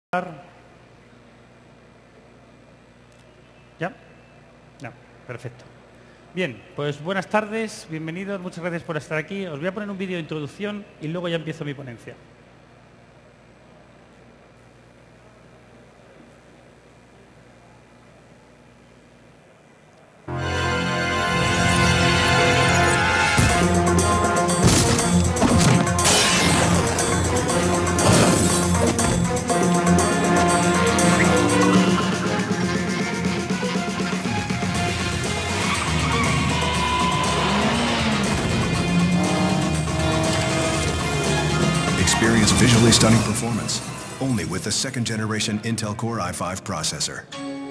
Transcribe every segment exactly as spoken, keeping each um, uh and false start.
¿Ya? No, perfecto. Bien, pues buenas tardes, bienvenidos, muchas gracias por estar aquí. Os voy a poner un vídeo de introducción y luego ya empiezo mi ponencia. Experience visually stunning performance, only with the second generation Intel Core i five processor.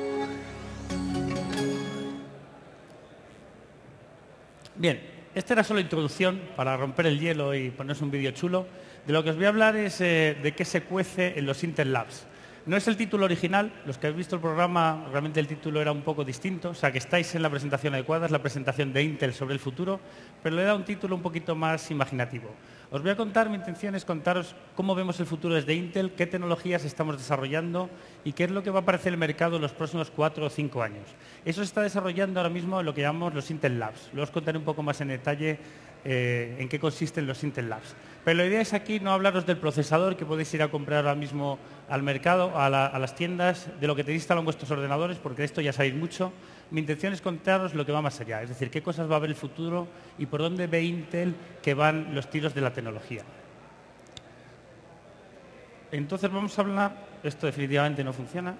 Bien, esta era solo introducción para romper el hielo y poneros un vídeo chulo. De lo que os voy a hablar es eh, de qué se cuece en los Intel Labs. No es el título original, los que habéis visto el programa, realmente el título era un poco distinto, o sea que estáis en la presentación adecuada, es la presentación de Intel sobre el futuro, pero le he dado un título un poquito más imaginativo. Os voy a contar, mi intención es contaros cómo vemos el futuro desde Intel, qué tecnologías estamos desarrollando y qué es lo que va a aparecer en el mercado en los próximos cuatro o cinco años. Eso se está desarrollando ahora mismo en lo que llamamos los Intel Labs. Luego os contaré un poco más en detalle eh, en qué consisten los Intel Labs. Pero la idea es aquí no hablaros del procesador que podéis ir a comprar ahora mismo al mercado, a, la, a las tiendas, de lo que tenéis instalado en vuestros ordenadores, porque de esto ya sabéis mucho. Mi intención es contaros lo que va más allá, es decir, qué cosas va a haber en el futuro y por dónde ve Intel que van los tiros de la tecnología. Entonces vamos a hablar, esto definitivamente no funciona.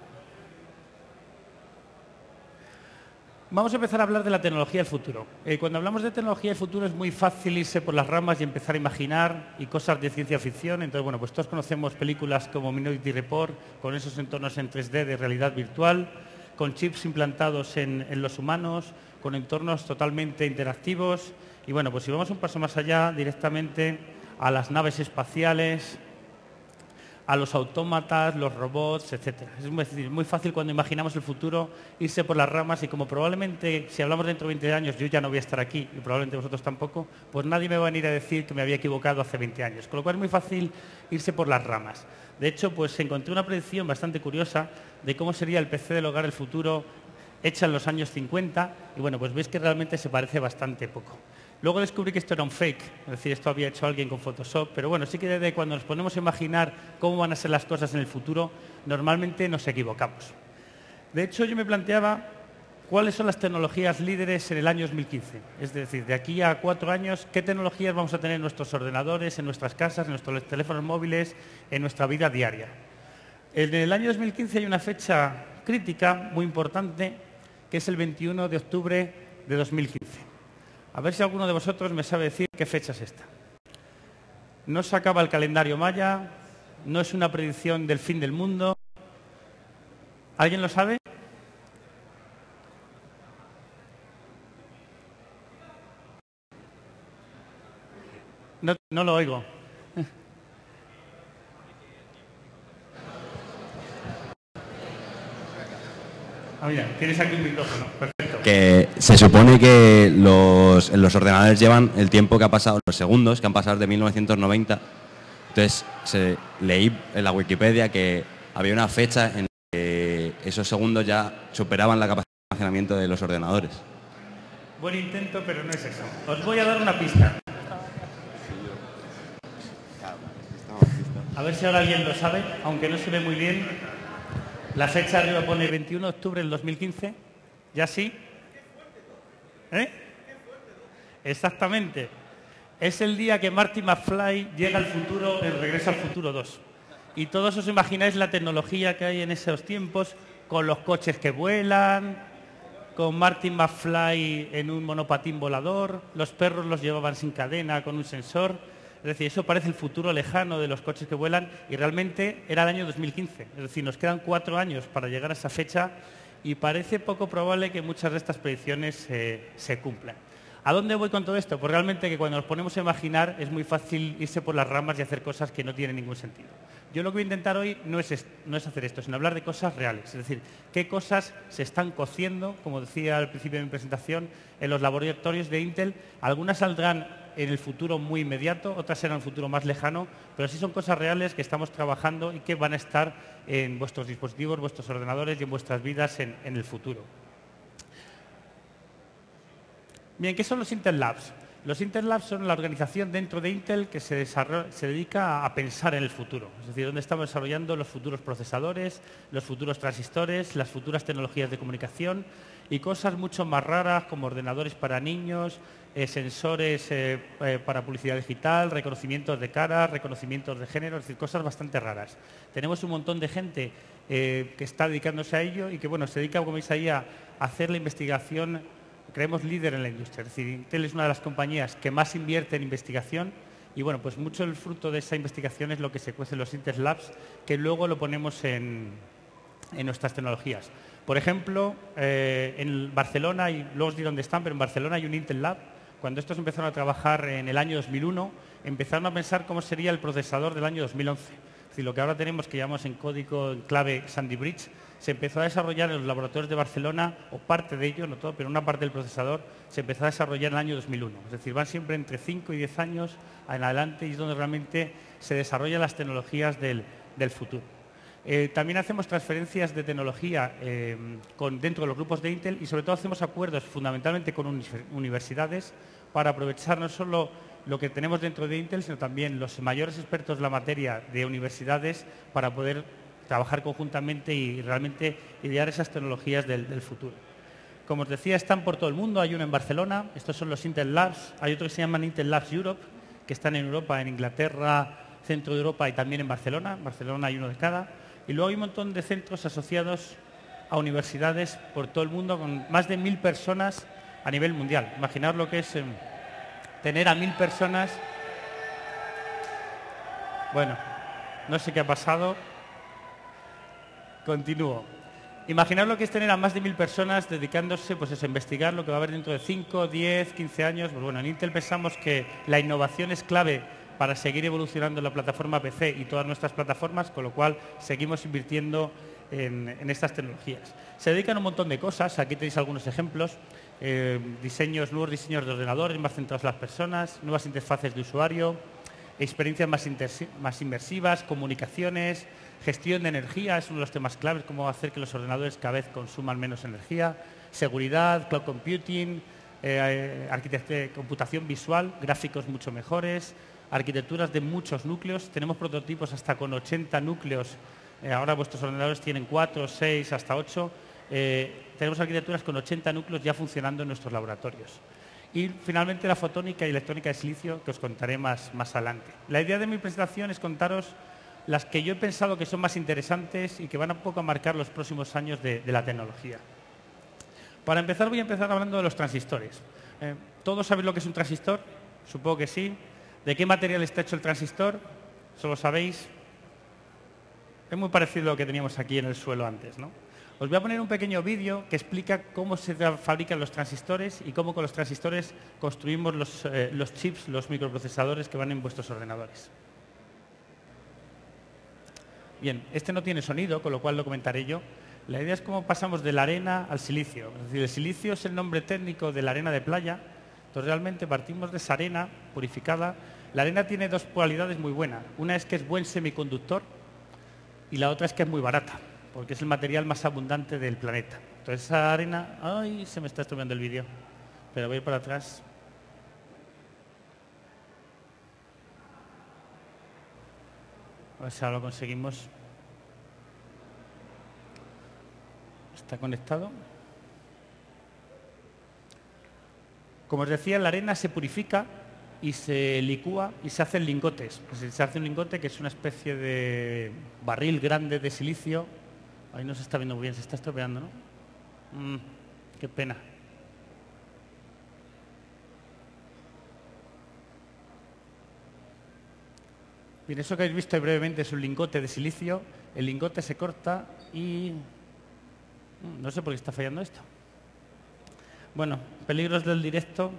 Vamos a empezar a hablar de la tecnología del futuro. Eh, cuando hablamos de tecnología del futuro es muy fácil irse por las ramas y empezar a imaginar y cosas de ciencia ficción. Entonces, bueno, pues todos conocemos películas como Minority Report, con esos entornos en tres D de realidad virtual, con chips implantados en, en los humanos, con entornos totalmente interactivos. Y bueno, pues si vamos un paso más allá, directamente a las naves espaciales, a los autómatas, los robots, etcétera. Es muy, es decir, muy fácil cuando imaginamos el futuro irse por las ramas y como probablemente, si hablamos dentro de veinte años, yo ya no voy a estar aquí y probablemente vosotros tampoco, pues nadie me va a venir a decir que me había equivocado hace veinte años. Con lo cual es muy fácil irse por las ramas. De hecho, pues encontré una predicción bastante curiosa de cómo sería el P C del hogar del futuro hecha en los años cincuenta y bueno, pues veis que realmente se parece bastante poco. Luego descubrí que esto era un fake, es decir, esto había hecho alguien con Photoshop, pero bueno, sí que desde cuando nos ponemos a imaginar cómo van a ser las cosas en el futuro, normalmente nos equivocamos. De hecho, yo me planteaba cuáles son las tecnologías líderes en el año dos mil quince. Es decir, de aquí a cuatro años, ¿qué tecnologías vamos a tener en nuestros ordenadores, en nuestras casas, en nuestros teléfonos móviles, en nuestra vida diaria? En el año dos mil quince hay una fecha crítica muy importante, que es el veintiuno de octubre de dos mil quince. A ver si alguno de vosotros me sabe decir qué fecha es esta. No se acaba el calendario maya, no es una predicción del fin del mundo. ¿Alguien lo sabe? No, no lo oigo. Ah, mira, tienes aquí un micrófono. Perfecto. Que se supone que los, los ordenadores llevan el tiempo que ha pasado, los segundos que han pasado de mil novecientos noventa. Entonces, se, leí en la Wikipedia que había una fecha en que esos segundos ya superaban la capacidad de almacenamiento de los ordenadores. Buen intento, pero no es eso. Os voy a dar una pista. A ver si ahora alguien lo sabe, aunque no se ve muy bien. La fecha arriba pone veintiuno de octubre del dos mil quince. ¿Ya sí? ¿Eh? Exactamente. Es el día que Marty McFly llega al futuro, en Regreso al Futuro dos. Y todos os imagináis la tecnología que hay en esos tiempos, con los coches que vuelan, con Marty McFly en un monopatín volador, los perros los llevaban sin cadena, con un sensor. Es decir, eso parece el futuro lejano de los coches que vuelan y realmente era el año dos mil quince. Es decir, nos quedan cuatro años para llegar a esa fecha y parece poco probable que muchas de estas predicciones eh, se cumplan. ¿A dónde voy con todo esto? Pues realmente que cuando nos ponemos a imaginar es muy fácil irse por las ramas y hacer cosas que no tienen ningún sentido. Yo lo que voy a intentar hoy no es, no es hacer esto, sino hablar de cosas reales. Es decir, qué cosas se están cociendo, como decía al principio de mi presentación, en los laboratorios de Intel. Algunas saldrán en el futuro muy inmediato, otras serán en el futuro más lejano, pero sí son cosas reales que estamos trabajando y que van a estar en vuestros dispositivos, vuestros ordenadores y en vuestras vidas en, en el futuro. Bien, ¿qué son los Intel Labs? Los Intel Labs son la organización dentro de Intel que se, se dedica a pensar en el futuro. Es decir, donde estamos desarrollando los futuros procesadores, los futuros transistores, las futuras tecnologías de comunicación y cosas mucho más raras como ordenadores para niños, eh, sensores eh, eh, para publicidad digital, reconocimientos de cara, reconocimientos de género, es decir, cosas bastante raras. Tenemos un montón de gente eh, que está dedicándose a ello y que, bueno, se dedica, como veis ahí, a hacer la investigación. Creemos líder en la industria, es decir, Intel es una de las compañías que más invierte en investigación y bueno, pues mucho el fruto de esa investigación es lo que se cuece en los Intel Labs, que luego lo ponemos en, en nuestras tecnologías. Por ejemplo, eh, en Barcelona, y luego os diré dónde están, pero en Barcelona hay un Intel Lab. Cuando estos empezaron a trabajar en el año dos mil uno, empezaron a pensar cómo sería el procesador del año dos mil once. Es decir, lo que ahora tenemos, que llamamos en código en clave Sandy Bridge, se empezó a desarrollar en los laboratorios de Barcelona, o parte de ello, no todo, pero una parte del procesador se empezó a desarrollar en el año dos mil uno. Es decir, van siempre entre cinco y diez años en adelante y es donde realmente se desarrollan las tecnologías del, del futuro. Eh, también hacemos transferencias de tecnología eh, con, dentro de los grupos de Intel y sobre todo hacemos acuerdos fundamentalmente con universidades para aprovechar no solo lo que tenemos dentro de Intel, sino también los mayores expertos de la materia de universidades para poder trabajar conjuntamente y realmente idear esas tecnologías del, del futuro. Como os decía, están por todo el mundo. Hay uno en Barcelona, estos son los Intel Labs. Hay otros que se llaman Intel Labs Europe, que están en Europa, en Inglaterra, centro de Europa y también en Barcelona. En Barcelona hay uno de cada. Y luego hay un montón de centros asociados a universidades por todo el mundo, con más de mil personas a nivel mundial. Imaginaos lo que es eh, tener a mil personas. Bueno, no sé qué ha pasado. Continúo. Imaginad lo que es tener a más de mil personas dedicándose pues eso, a investigar lo que va a haber dentro de cinco, diez, quince años. Pues bueno, en Intel pensamos que la innovación es clave para seguir evolucionando la plataforma P C y todas nuestras plataformas, con lo cual seguimos invirtiendo en, en estas tecnologías. Se dedican a un montón de cosas, aquí tenéis algunos ejemplos, eh, diseños, nuevos diseños de ordenadores más centrados en las personas, nuevas interfaces de usuario, experiencias más, más inmersivas, comunicaciones, gestión de energía, es uno de los temas claves, cómo hacer que los ordenadores cada vez consuman menos energía, seguridad, cloud computing, eh, arquitectura, computación visual, gráficos mucho mejores, arquitecturas de muchos núcleos, tenemos prototipos hasta con ochenta núcleos, eh, ahora vuestros ordenadores tienen cuatro, seis, hasta ocho, eh, tenemos arquitecturas con ochenta núcleos ya funcionando en nuestros laboratorios. Y finalmente la fotónica y electrónica de silicio, que os contaré más, más adelante. La idea de mi presentación es contaros las que yo he pensado que son más interesantes y que van a poco a marcar los próximos años de, de la tecnología. Para empezar, voy a empezar hablando de los transistores. Eh, ¿Todos sabéis lo que es un transistor? Supongo que sí. ¿De qué material está hecho el transistor? ¿Solo sabéis? Es muy parecido a lo que teníamos aquí en el suelo antes, ¿no? Os voy a poner un pequeño vídeo que explica cómo se fabrican los transistores y cómo con los transistores construimos los, eh, los chips, los microprocesadores que van en vuestros ordenadores. Bien, este no tiene sonido, con lo cual lo comentaré yo. La idea es cómo pasamos de la arena al silicio. Es decir, el silicio es el nombre técnico de la arena de playa. Entonces, realmente partimos de esa arena purificada. La arena tiene dos cualidades muy buenas. Una es que es buen semiconductor y la otra es que es muy barata, porque es el material más abundante del planeta. Entonces, esa arena... ¡Ay! Se me está estropeando el vídeo. Pero voy a ir para atrás. A ver si ahora lo conseguimos. ¿Está conectado? Como os decía, la arena se purifica y se licúa y se hacen lingotes. Es decir, se hace un lingote que es una especie de barril grande de silicio. Ahí no se está viendo muy bien, se está estropeando, ¿no? Mm, qué pena. Bien, eso que habéis visto ahí brevemente es un lingote de silicio. El lingote se corta y... no sé por qué está fallando esto. Bueno, peligros del directo.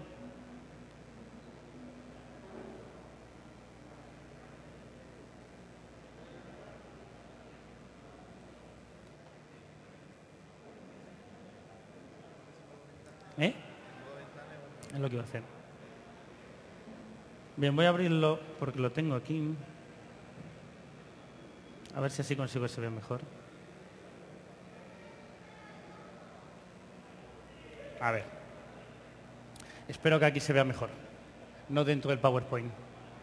¿Eh? Es lo que iba a hacer. Bien, voy a abrirlo porque lo tengo aquí. A ver si así consigo que se vea mejor. A ver. Espero que aquí se vea mejor. No dentro del PowerPoint.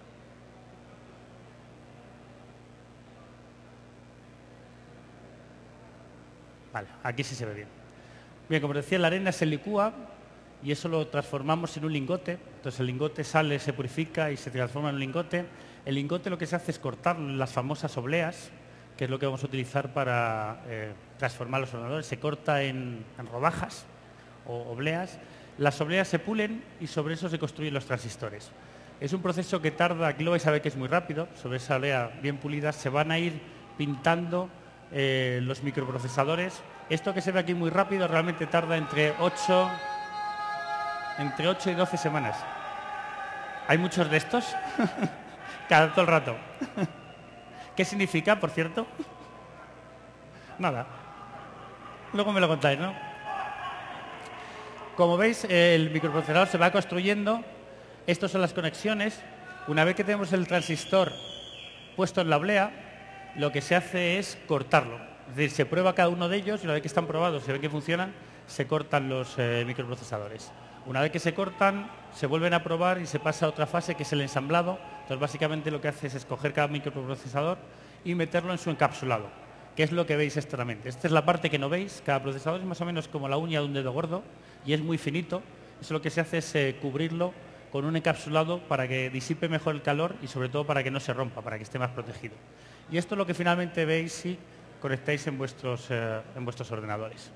Vale, aquí sí se ve bien. Bien, como decía, la arena se licúa y eso lo transformamos en un lingote. Entonces el lingote sale, se purifica y se transforma en un lingote. El lingote lo que se hace es cortar las famosas obleas, que es lo que vamos a utilizar para eh, transformar los ordenadores. Se corta en, en rodajas o obleas. Las obleas se pulen y sobre eso se construyen los transistores. Es un proceso que tarda, aquí lo vais a ver que es muy rápido. Sobre esa oblea bien pulida se van a ir pintando eh, los microprocesadores. Esto que se ve aquí muy rápido realmente tarda entre ocho, entre ocho y doce semanas. ¿Hay muchos de estos? Cada todo el rato. ¿Qué significa, por cierto? Nada. Luego me lo contáis, ¿no? Como veis, el microprocesador se va construyendo. Estas son las conexiones. Una vez que tenemos el transistor puesto en la oblea, lo que se hace es cortarlo. Es decir, se prueba cada uno de ellos y una vez que están probados, se ve que funcionan, se cortan los eh, microprocesadores. Una vez que se cortan, se vuelven a probar y se pasa a otra fase que es el ensamblado. Entonces, básicamente lo que hace es escoger cada microprocesador y meterlo en su encapsulado, que es lo que veis externamente. Esta es la parte que no veis. Cada procesador es más o menos como la uña de un dedo gordo y es muy finito. Eso lo que se hace es eh, cubrirlo con un encapsulado para que disipe mejor el calor y sobre todo para que no se rompa, para que esté más protegido. Y esto es lo que finalmente veis si conectáis en vuestros, eh, en vuestros ordenadores.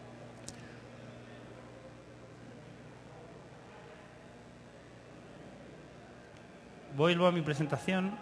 Vuelvo a mi presentación.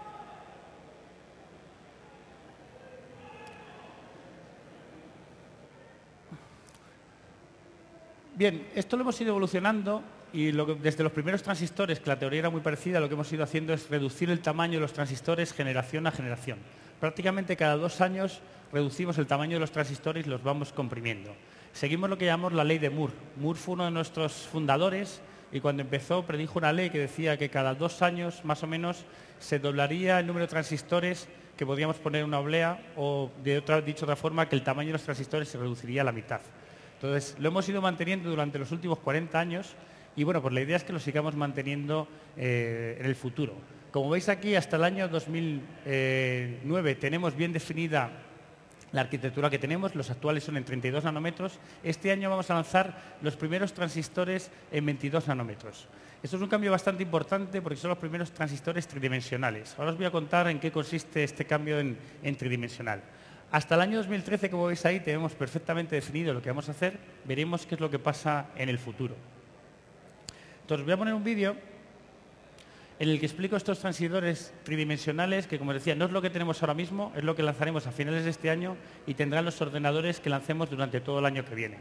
Bien, esto lo hemos ido evolucionando y lo que, desde los primeros transistores, que la teoría era muy parecida, lo que hemos ido haciendo es reducir el tamaño de los transistores generación a generación. Prácticamente cada dos años reducimos el tamaño de los transistores y los vamos comprimiendo. Seguimos lo que llamamos la ley de Moore. Moore fue uno de nuestros fundadores y cuando empezó predijo una ley que decía que cada dos años más o menos se doblaría el número de transistores que podíamos poner en una oblea o, de otra, dicho de otra forma, que el tamaño de los transistores se reduciría a la mitad. Entonces, lo hemos ido manteniendo durante los últimos cuarenta años y, bueno, pues la idea es que lo sigamos manteniendo eh, en el futuro. Como veis aquí, hasta el año dos mil nueve tenemos bien definida la arquitectura que tenemos. Los actuales son en treinta y dos nanómetros. Este año vamos a lanzar los primeros transistores en veintidós nanómetros. Esto es un cambio bastante importante porque son los primeros transistores tridimensionales. Ahora os voy a contar en qué consiste este cambio en, en tridimensional. Hasta el año dos mil trece, como veis ahí, tenemos perfectamente definido lo que vamos a hacer. Veremos qué es lo que pasa en el futuro. Entonces, voy a poner un vídeo en el que explico estos transistores tridimensionales, que, como decía, no es lo que tenemos ahora mismo, es lo que lanzaremos a finales de este año y tendrán los ordenadores que lancemos durante todo el año que viene.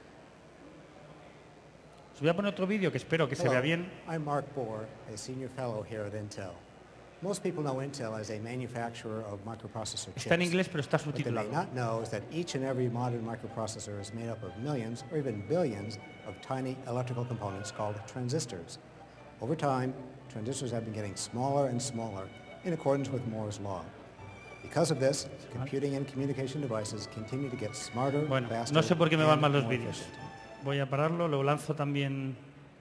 Os voy a poner otro vídeo que espero que Hello, se vea bien. I'm Mark Bohr, a senior fellow here at Intel. Most people know Intel as a manufacturer of microprocessor chips. Está en inglés, pero está What they may subtitulado. not know is that each and every modern microprocessor is made up of millions or even billions of tiny electrical components called transistors. Over time, transistors have been getting smaller and smaller in accordance with Moore's law. Because of this, computing and communication devices continue to get smarter, Bueno, faster, no sé por qué me van and mal los more vídeos. efficient. Voy a pararlo, lo lanzo también.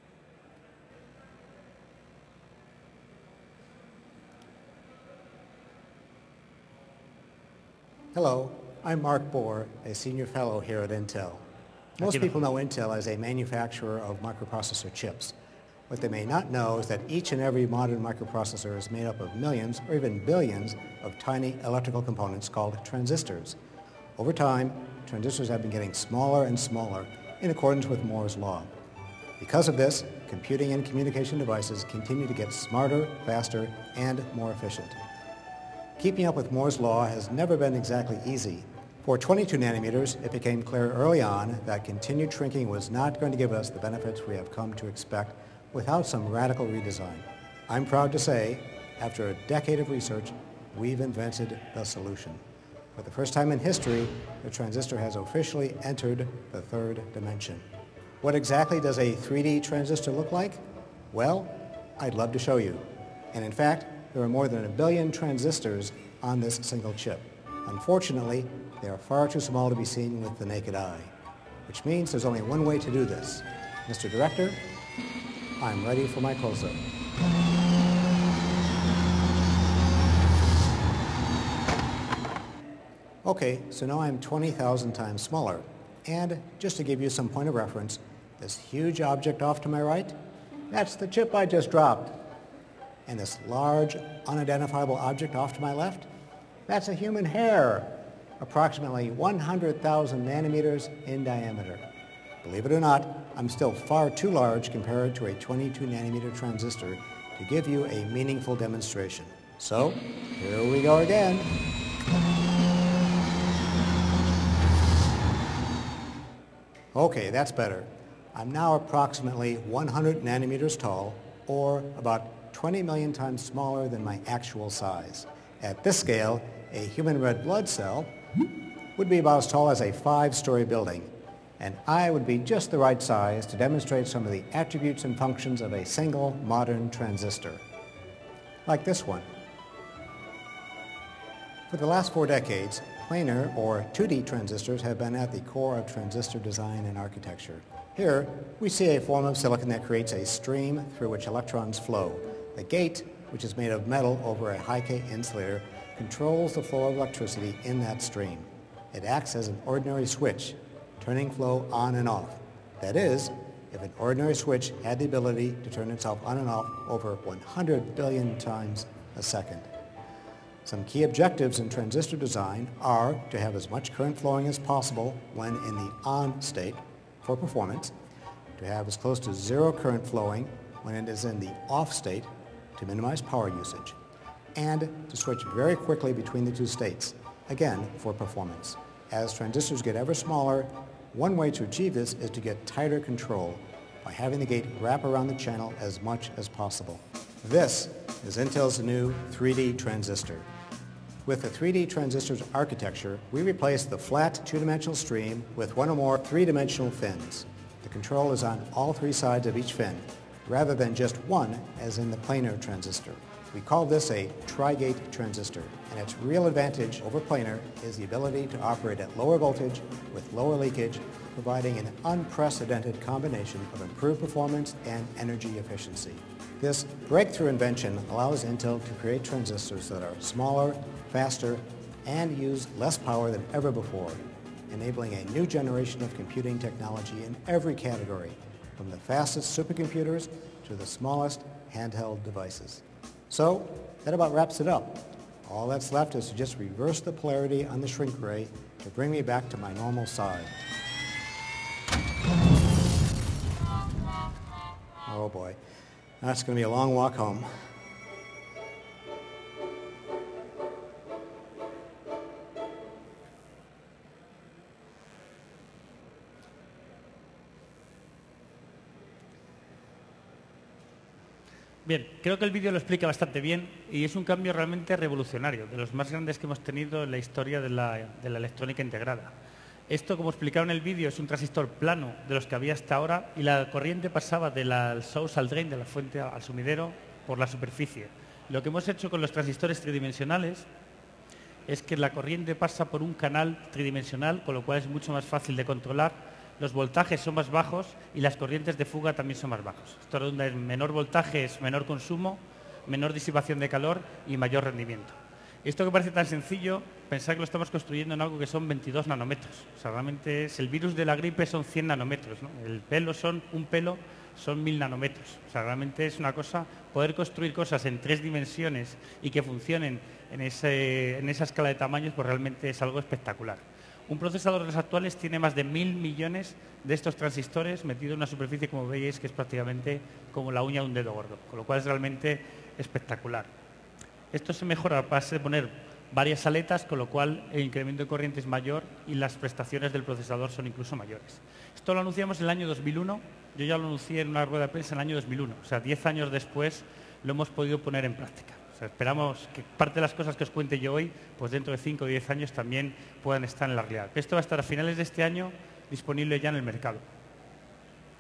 Hello, I'm Mark Bohr, a senior fellow here at Intel. Most Aquí no. people know Intel as a manufacturer of microprocessor chips. What they may not know is that each and every modern microprocessor is made up of millions or even billions of tiny electrical components called transistors. Over time, transistors have been getting smaller and smaller in accordance with Moore's law. Because of this, computing and communication devices continue to get smarter, faster, and more efficient. Keeping up with Moore's law has never been exactly easy. For twenty-two nanometers, it became clear early on that continued shrinking was not going to give us the benefits we have come to expect without some radical redesign. I'm proud to say, after a decade of research, we've invented the solution. For the first time in history, the transistor has officially entered the third dimension. What exactly does a three D transistor look like? Well, I'd love to show you. And in fact, there are more than a billion transistors on this single chip. Unfortunately, they are far too small to be seen with the naked eye, which means there's only one way to do this. Mister Director, I'm ready for my close-up. Okay, so now I'm twenty thousand times smaller. And just to give you some point of reference, this huge object off to my right, that's the chip I just dropped. And this large, unidentifiable object off to my left, that's a human hair, approximately one hundred thousand nanometers in diameter. Believe it or not, I'm still far too large compared to a twenty-two nanometer transistor to give you a meaningful demonstration. So, here we go again. Okay, that's better. I'm now approximately one hundred nanometers tall, or about twenty million times smaller than my actual size. At this scale, a human red blood cell would be about as tall as a five-story building, and I would be just the right size to demonstrate some of the attributes and functions of a single modern transistor, like this one. For the last four decades, planar or two D transistors have been at the core of transistor design and architecture. Here, we see a form of silicon that creates a stream through which electrons flow. The gate, which is made of metal over a high-K insulator, controls the flow of electricity in that stream. It acts as an ordinary switch, turning flow on and off. That is, if an ordinary switch had the ability to turn itself on and off over one hundred billion times a second. Some key objectives in transistor design are to have as much current flowing as possible when in the on state for performance, to have as close to zero current flowing when it is in the off state to minimize power usage, and to switch very quickly between the two states, again for performance. As transistors get ever smaller, one way to achieve this is to get tighter control by having the gate wrap around the channel as much as possible. This is Intel's new three D transistor. With the three D transistor's architecture, we replaced the flat two-dimensional stream with one or more three-dimensional fins. The control is on all three sides of each fin, rather than just one as in the planar transistor. We call this a tri-gate transistor, and its real advantage over planar is the ability to operate at lower voltage with lower leakage, providing an unprecedented combination of improved performance and energy efficiency. This breakthrough invention allows Intel to create transistors that are smaller, faster, and use less power than ever before, enabling a new generation of computing technology in every category, from the fastest supercomputers to the smallest handheld devices. So, that about wraps it up. All that's left is to just reverse the polarity on the shrink ray to bring me back to my normal side. Oh boy, that's going to be a long walk home. Bien, creo que el vídeo lo explica bastante bien y es un cambio realmente revolucionario, de los más grandes que hemos tenido en la historia de la, de la electrónica integrada. Esto, como explicaron en el vídeo, es un transistor plano de los que había hasta ahora y la corriente pasaba del source al drain, de la fuente al sumidero, por la superficie. Lo que hemos hecho con los transistores tridimensionales es que la corriente pasa por un canal tridimensional, con lo cual es mucho más fácil de controlar. Los voltajes son más bajos y las corrientes de fuga también son más bajos. Esto redunda en menor voltaje, es menor consumo, menor disipación de calor y mayor rendimiento. Esto que parece tan sencillo, pensar que lo estamos construyendo en algo que son veintidós nanómetros. O sea, realmente es, el virus de la gripe son cien nanómetros, ¿no? El pelo son, un pelo son mil nanómetros. O sea, realmente es una cosa, poder construir cosas en tres dimensiones y que funcionen en, ese, en esa escala de tamaños, pues realmente es algo espectacular. Un procesador de los actuales tiene más de mil millones de estos transistores metidos en una superficie, como veis, que es prácticamente como la uña de un dedo gordo, con lo cual es realmente espectacular. Esto se mejora a base de poner varias aletas, con lo cual el incremento de corriente es mayor y las prestaciones del procesador son incluso mayores. Esto lo anunciamos en el año dos mil uno, yo ya lo anuncié en una rueda de prensa en el año dos mil uno, o sea, diez años después lo hemos podido poner en práctica. O sea, esperamos que parte de las cosas que os cuente yo hoy, pues dentro de cinco o diez años también puedan estar en la realidad. Esto va a estar a finales de este año disponible ya en el mercado.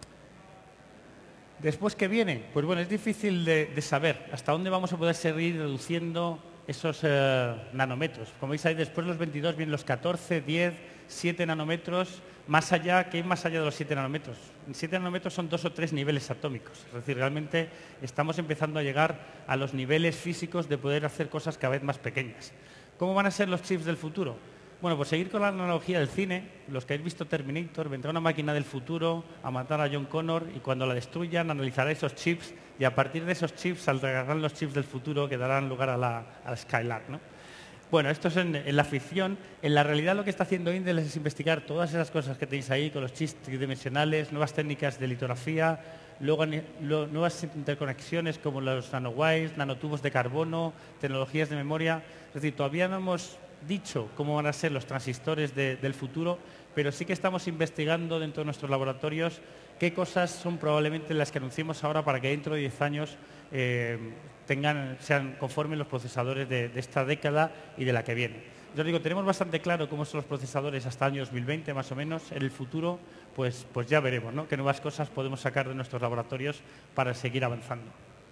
Después, ¿qué viene? Pues bueno, es difícil de, de saber hasta dónde vamos a poder seguir reduciendo esos eh, nanómetros. Como veis ahí, después de los veintidós vienen los catorce, diez, siete nanómetros. Más allá, ¿qué hay más allá de los siete nanómetros? siete nanómetros son dos o tres niveles atómicos. Es decir, realmente estamos empezando a llegar a los niveles físicos de poder hacer cosas cada vez más pequeñas. ¿Cómo van a ser los chips del futuro? Bueno, pues seguir con la analogía del cine, los que habéis visto Terminator, vendrá una máquina del futuro a matar a John Connor y cuando la destruyan analizará esos chips y a partir de esos chips saldrán los chips del futuro que darán lugar a la, a la Skylark, ¿no? Bueno, esto es en, en la ficción. En la realidad lo que está haciendo Intel es investigar todas esas cosas que tenéis ahí con los chips tridimensionales, nuevas técnicas de litografía, luego lo, nuevas interconexiones como los nanowires, nanotubos de carbono, tecnologías de memoria. Es decir, todavía no hemos dicho cómo van a ser los transistores de, del futuro, pero sí que estamos investigando dentro de nuestros laboratorios qué cosas son probablemente las que anunciemos ahora para que dentro de diez años eh, tengan, sean conformes los procesadores de, de esta década y de la que viene. Yo os digo, tenemos bastante claro cómo son los procesadores hasta el año dos mil veinte más o menos. En el futuro, pues, pues ya veremos, ¿no?, qué nuevas cosas podemos sacar de nuestros laboratorios para seguir avanzando.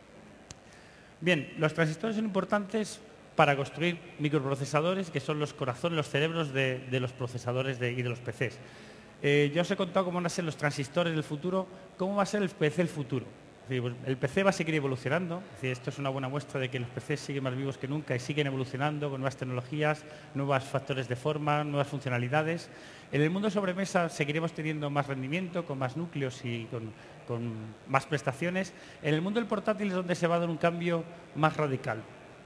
Bien, los transistores son importantes para construir microprocesadores, que son los corazones, los cerebros de, de los procesadores de, y de los P Cs. Eh, yo os he contado cómo van a ser los transistores del futuro, cómo va a ser el P C del futuro. Es decir, pues, el P C va a seguir evolucionando. Es decir, esto es una buena muestra de que los P Cs siguen más vivos que nunca y siguen evolucionando con nuevas tecnologías, nuevos factores de forma, nuevas funcionalidades. En el mundo sobremesa seguiremos teniendo más rendimiento, con más núcleos y con, con más prestaciones. En el mundo del portátil es donde se va a dar un cambio más radical.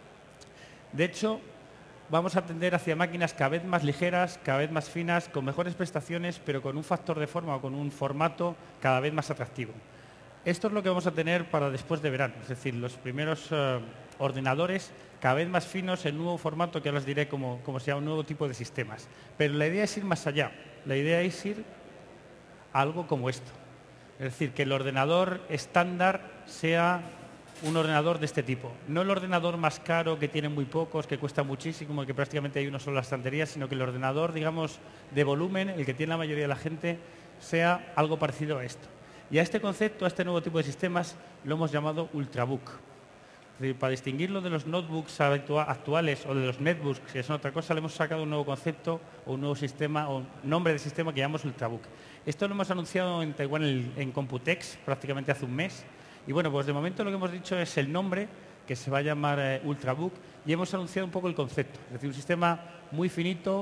De hecho, vamos a tender hacia máquinas cada vez más ligeras, cada vez más finas, con mejores prestaciones, pero con un factor de forma o con un formato cada vez más atractivo. Esto es lo que vamos a tener para después de verano, es decir, los primeros eh, ordenadores cada vez más finos en nuevo formato, que ahora os diré cómo, cómo se llama, un nuevo tipo de sistemas. Pero la idea es ir más allá, la idea es ir a algo como esto. Es decir, que el ordenador estándar sea un ordenador de este tipo. No el ordenador más caro, que tiene muy pocos, que cuesta muchísimo, que prácticamente hay uno solo en la estantería, sino que el ordenador, digamos, de volumen, el que tiene la mayoría de la gente, sea algo parecido a esto. Y a este concepto, a este nuevo tipo de sistemas, lo hemos llamado Ultrabook. Es decir, para distinguirlo de los notebooks actuales o de los netbooks, que son otra cosa, le hemos sacado un nuevo concepto o un nuevo sistema o nombre de sistema que llamamos Ultrabook. Esto lo hemos anunciado en Taiwán en, en Computex prácticamente hace un mes. Y bueno, pues de momento lo que hemos dicho es el nombre, que se va a llamar eh, Ultrabook, y hemos anunciado un poco el concepto. Es decir, un sistema muy finito,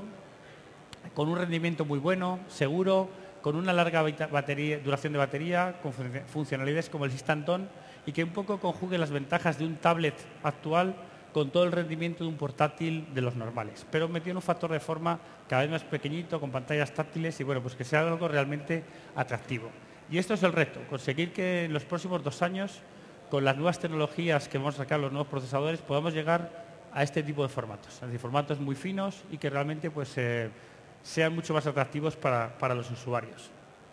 con un rendimiento muy bueno, seguro, con una larga batería, duración de batería, con funcionalidades como el Instant On, y que un poco conjugue las ventajas de un tablet actual con todo el rendimiento de un portátil de los normales, pero metido en un factor de forma cada vez más pequeñito, con pantallas táctiles y bueno, pues que sea algo realmente atractivo. Y esto es el reto, conseguir que en los próximos dos años, con las nuevas tecnologías que vamos a sacar, los nuevos procesadores, podamos llegar a este tipo de formatos, es decir, formatos muy finos y que realmente pues, eh, sean mucho más atractivos para, para los usuarios.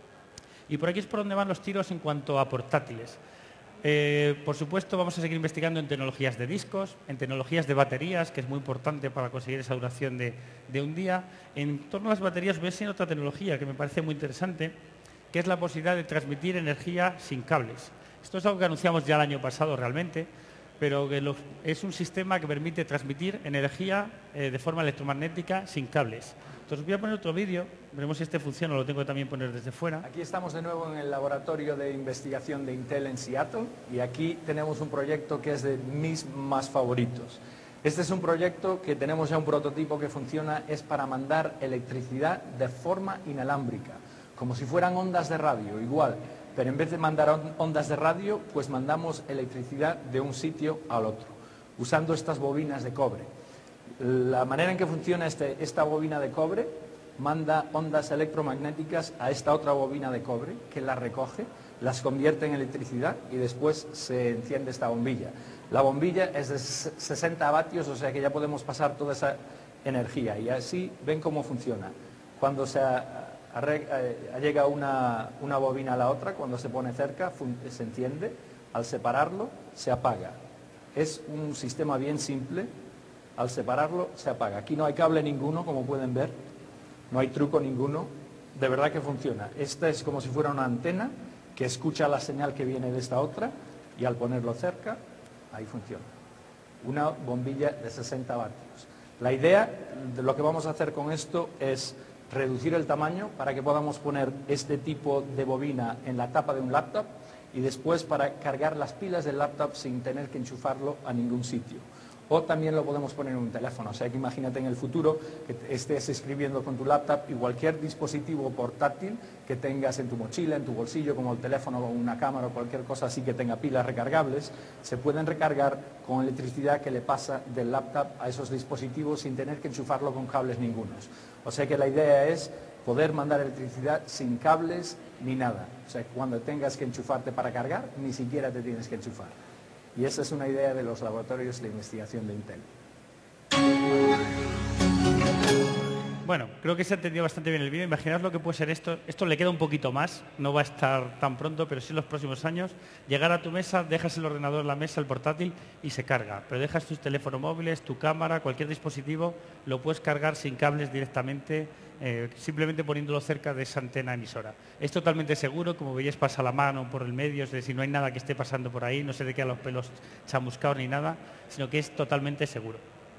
Y por aquí es por donde van los tiros en cuanto a portátiles. Eh, por supuesto, vamos a seguir investigando en tecnologías de discos, en tecnologías de baterías, que es muy importante para conseguir esa duración de, de un día. En torno a las baterías voy a enseñar otra tecnología que me parece muy interesante, que es la posibilidad de transmitir energía sin cables. Esto es algo que anunciamos ya el año pasado realmente, pero que lo, es un sistema que permite transmitir energía eh, de forma electromagnética sin cables. Entonces voy a poner otro vídeo, veremos si este funciona, lo tengo que también poner desde fuera. Aquí estamos de nuevo en el laboratorio de investigación de Intel en Seattle y aquí tenemos un proyecto que es de mis más favoritos. Este es un proyecto que tenemos ya un prototipo que funciona, es para mandar electricidad de forma inalámbrica, como si fueran ondas de radio, igual, pero en vez de mandar ondas de radio, pues mandamos electricidad de un sitio al otro, usando estas bobinas de cobre. La manera en que funciona este, esta bobina de cobre manda ondas electromagnéticas a esta otra bobina de cobre que las recoge, las convierte en electricidad y después se enciende esta bombilla. La bombilla es de sesenta vatios, o sea que ya podemos pasar toda esa energía y así ven cómo funciona. Cuando se llega una, una bobina a la otra, cuando se pone cerca se enciende, al separarlo se apaga. Es un sistema bien simple. Al separarlo se apaga. Aquí no hay cable ninguno, como pueden ver, no hay truco ninguno, de verdad que funciona. Esta es como si fuera una antena que escucha la señal que viene de esta otra y al ponerlo cerca, ahí funciona. Una bombilla de sesenta vatios. La idea de lo que vamos a hacer con esto es reducir el tamaño para que podamos poner este tipo de bobina en la tapa de un laptop y después para cargar las pilas del laptop sin tener que enchufarlo a ningún sitio. O también lo podemos poner en un teléfono, o sea que imagínate en el futuro que estés escribiendo con tu laptop y cualquier dispositivo portátil que tengas en tu mochila, en tu bolsillo, como el teléfono o una cámara o cualquier cosa así que tenga pilas recargables, se pueden recargar con electricidad que le pasa del laptop a esos dispositivos sin tener que enchufarlo con cables ningunos. O sea que la idea es poder mandar electricidad sin cables ni nada. O sea, cuando tengas que enchufarte para cargar, ni siquiera te tienes que enchufar. Y esa es una idea de los laboratorios de investigación de Intel. Bueno, creo que se ha entendido bastante bien el vídeo. Imaginaos lo que puede ser esto. Esto le queda un poquito más, no va a estar tan pronto, pero sí en los próximos años. Llegar a tu mesa, dejas el ordenador en la mesa, el portátil, y se carga. Pero dejas tus teléfonos móviles, tu cámara, cualquier dispositivo, lo puedes cargar sin cables directamente, eh, simplemente poniéndolo cerca de esa antena emisora. Es totalmente seguro, como veis pasa la mano por el medio, es decir, no hay nada que esté pasando por ahí, no se te quedan los pelos chamuscados ni nada, sino que es totalmente seguro.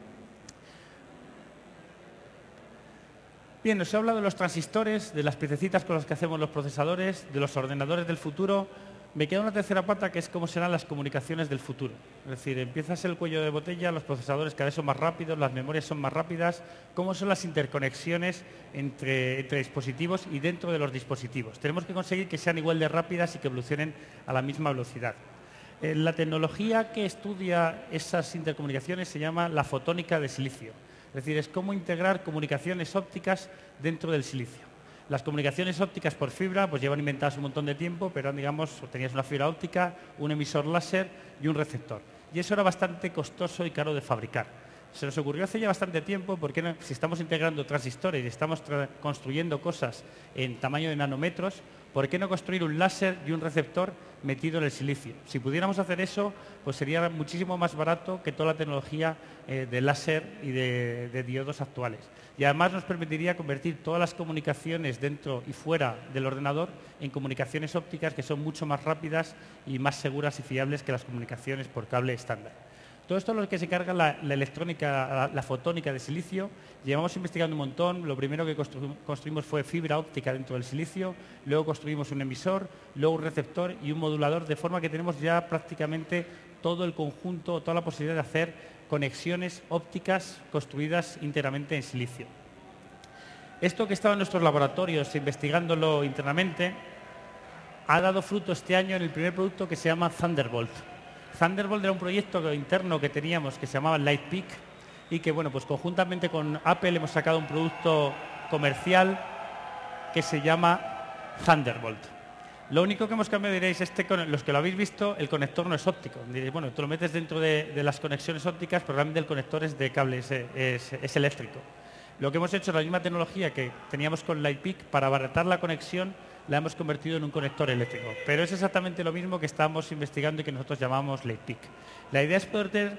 Bien, os he hablado de los transistores, de las piececitas con las que hacemos los procesadores, de los ordenadores del futuro. Me queda una tercera pata que es cómo serán las comunicaciones del futuro. Es decir, empiezas el cuello de botella, los procesadores cada vez son más rápidos, las memorias son más rápidas. ¿Cómo son las interconexiones entre, entre dispositivos y dentro de los dispositivos? Tenemos que conseguir que sean igual de rápidas y que evolucionen a la misma velocidad. Eh, la tecnología que estudia esas intercomunicaciones se llama la fotónica de silicio. Es decir, es cómo integrar comunicaciones ópticas dentro del silicio. Las comunicaciones ópticas por fibra pues llevan inventadas un montón de tiempo, pero digamos, tenías una fibra óptica, un emisor láser y un receptor. Y eso era bastante costoso y caro de fabricar. Se nos ocurrió hace ya bastante tiempo, porque no, si estamos integrando transistores y estamos construyendo cosas en tamaño de nanómetros, ¿por qué no construir un láser y un receptor metido en el silicio? Si pudiéramos hacer eso, pues sería muchísimo más barato que toda la tecnología eh, de láser y de, de diodos actuales. Y además nos permitiría convertir todas las comunicaciones dentro y fuera del ordenador en comunicaciones ópticas que son mucho más rápidas y más seguras y fiables que las comunicaciones por cable estándar. Todo esto es lo que se encarga la, la electrónica, la, la fotónica de silicio. Llevamos investigando un montón. Lo primero que constru, construimos fue fibra óptica dentro del silicio, luego construimos un emisor, luego un receptor y un modulador, de forma que tenemos ya prácticamente todo el conjunto, toda la posibilidad de hacer conexiones ópticas construidas íntegramente en silicio. Esto que estaba en nuestros laboratorios investigándolo internamente ha dado fruto este año en el primer producto que se llama Thunderbolt. Thunderbolt era un proyecto interno que teníamos que se llamaba Lightpeak y que, bueno, pues conjuntamente con Apple hemos sacado un producto comercial que se llama Thunderbolt. Lo único que hemos cambiado, diréis, este, los que lo habéis visto, el conector no es óptico. Diréis, bueno, tú lo metes dentro de, de las conexiones ópticas, pero realmente el conector es de cable, es, es, es eléctrico. Lo que hemos hecho es la misma tecnología que teníamos con Lightpeak, para abaratar la conexión la hemos convertido en un conector eléctrico. Pero es exactamente lo mismo que estamos investigando y que nosotros llamamos Lightpeak. La idea es poder tener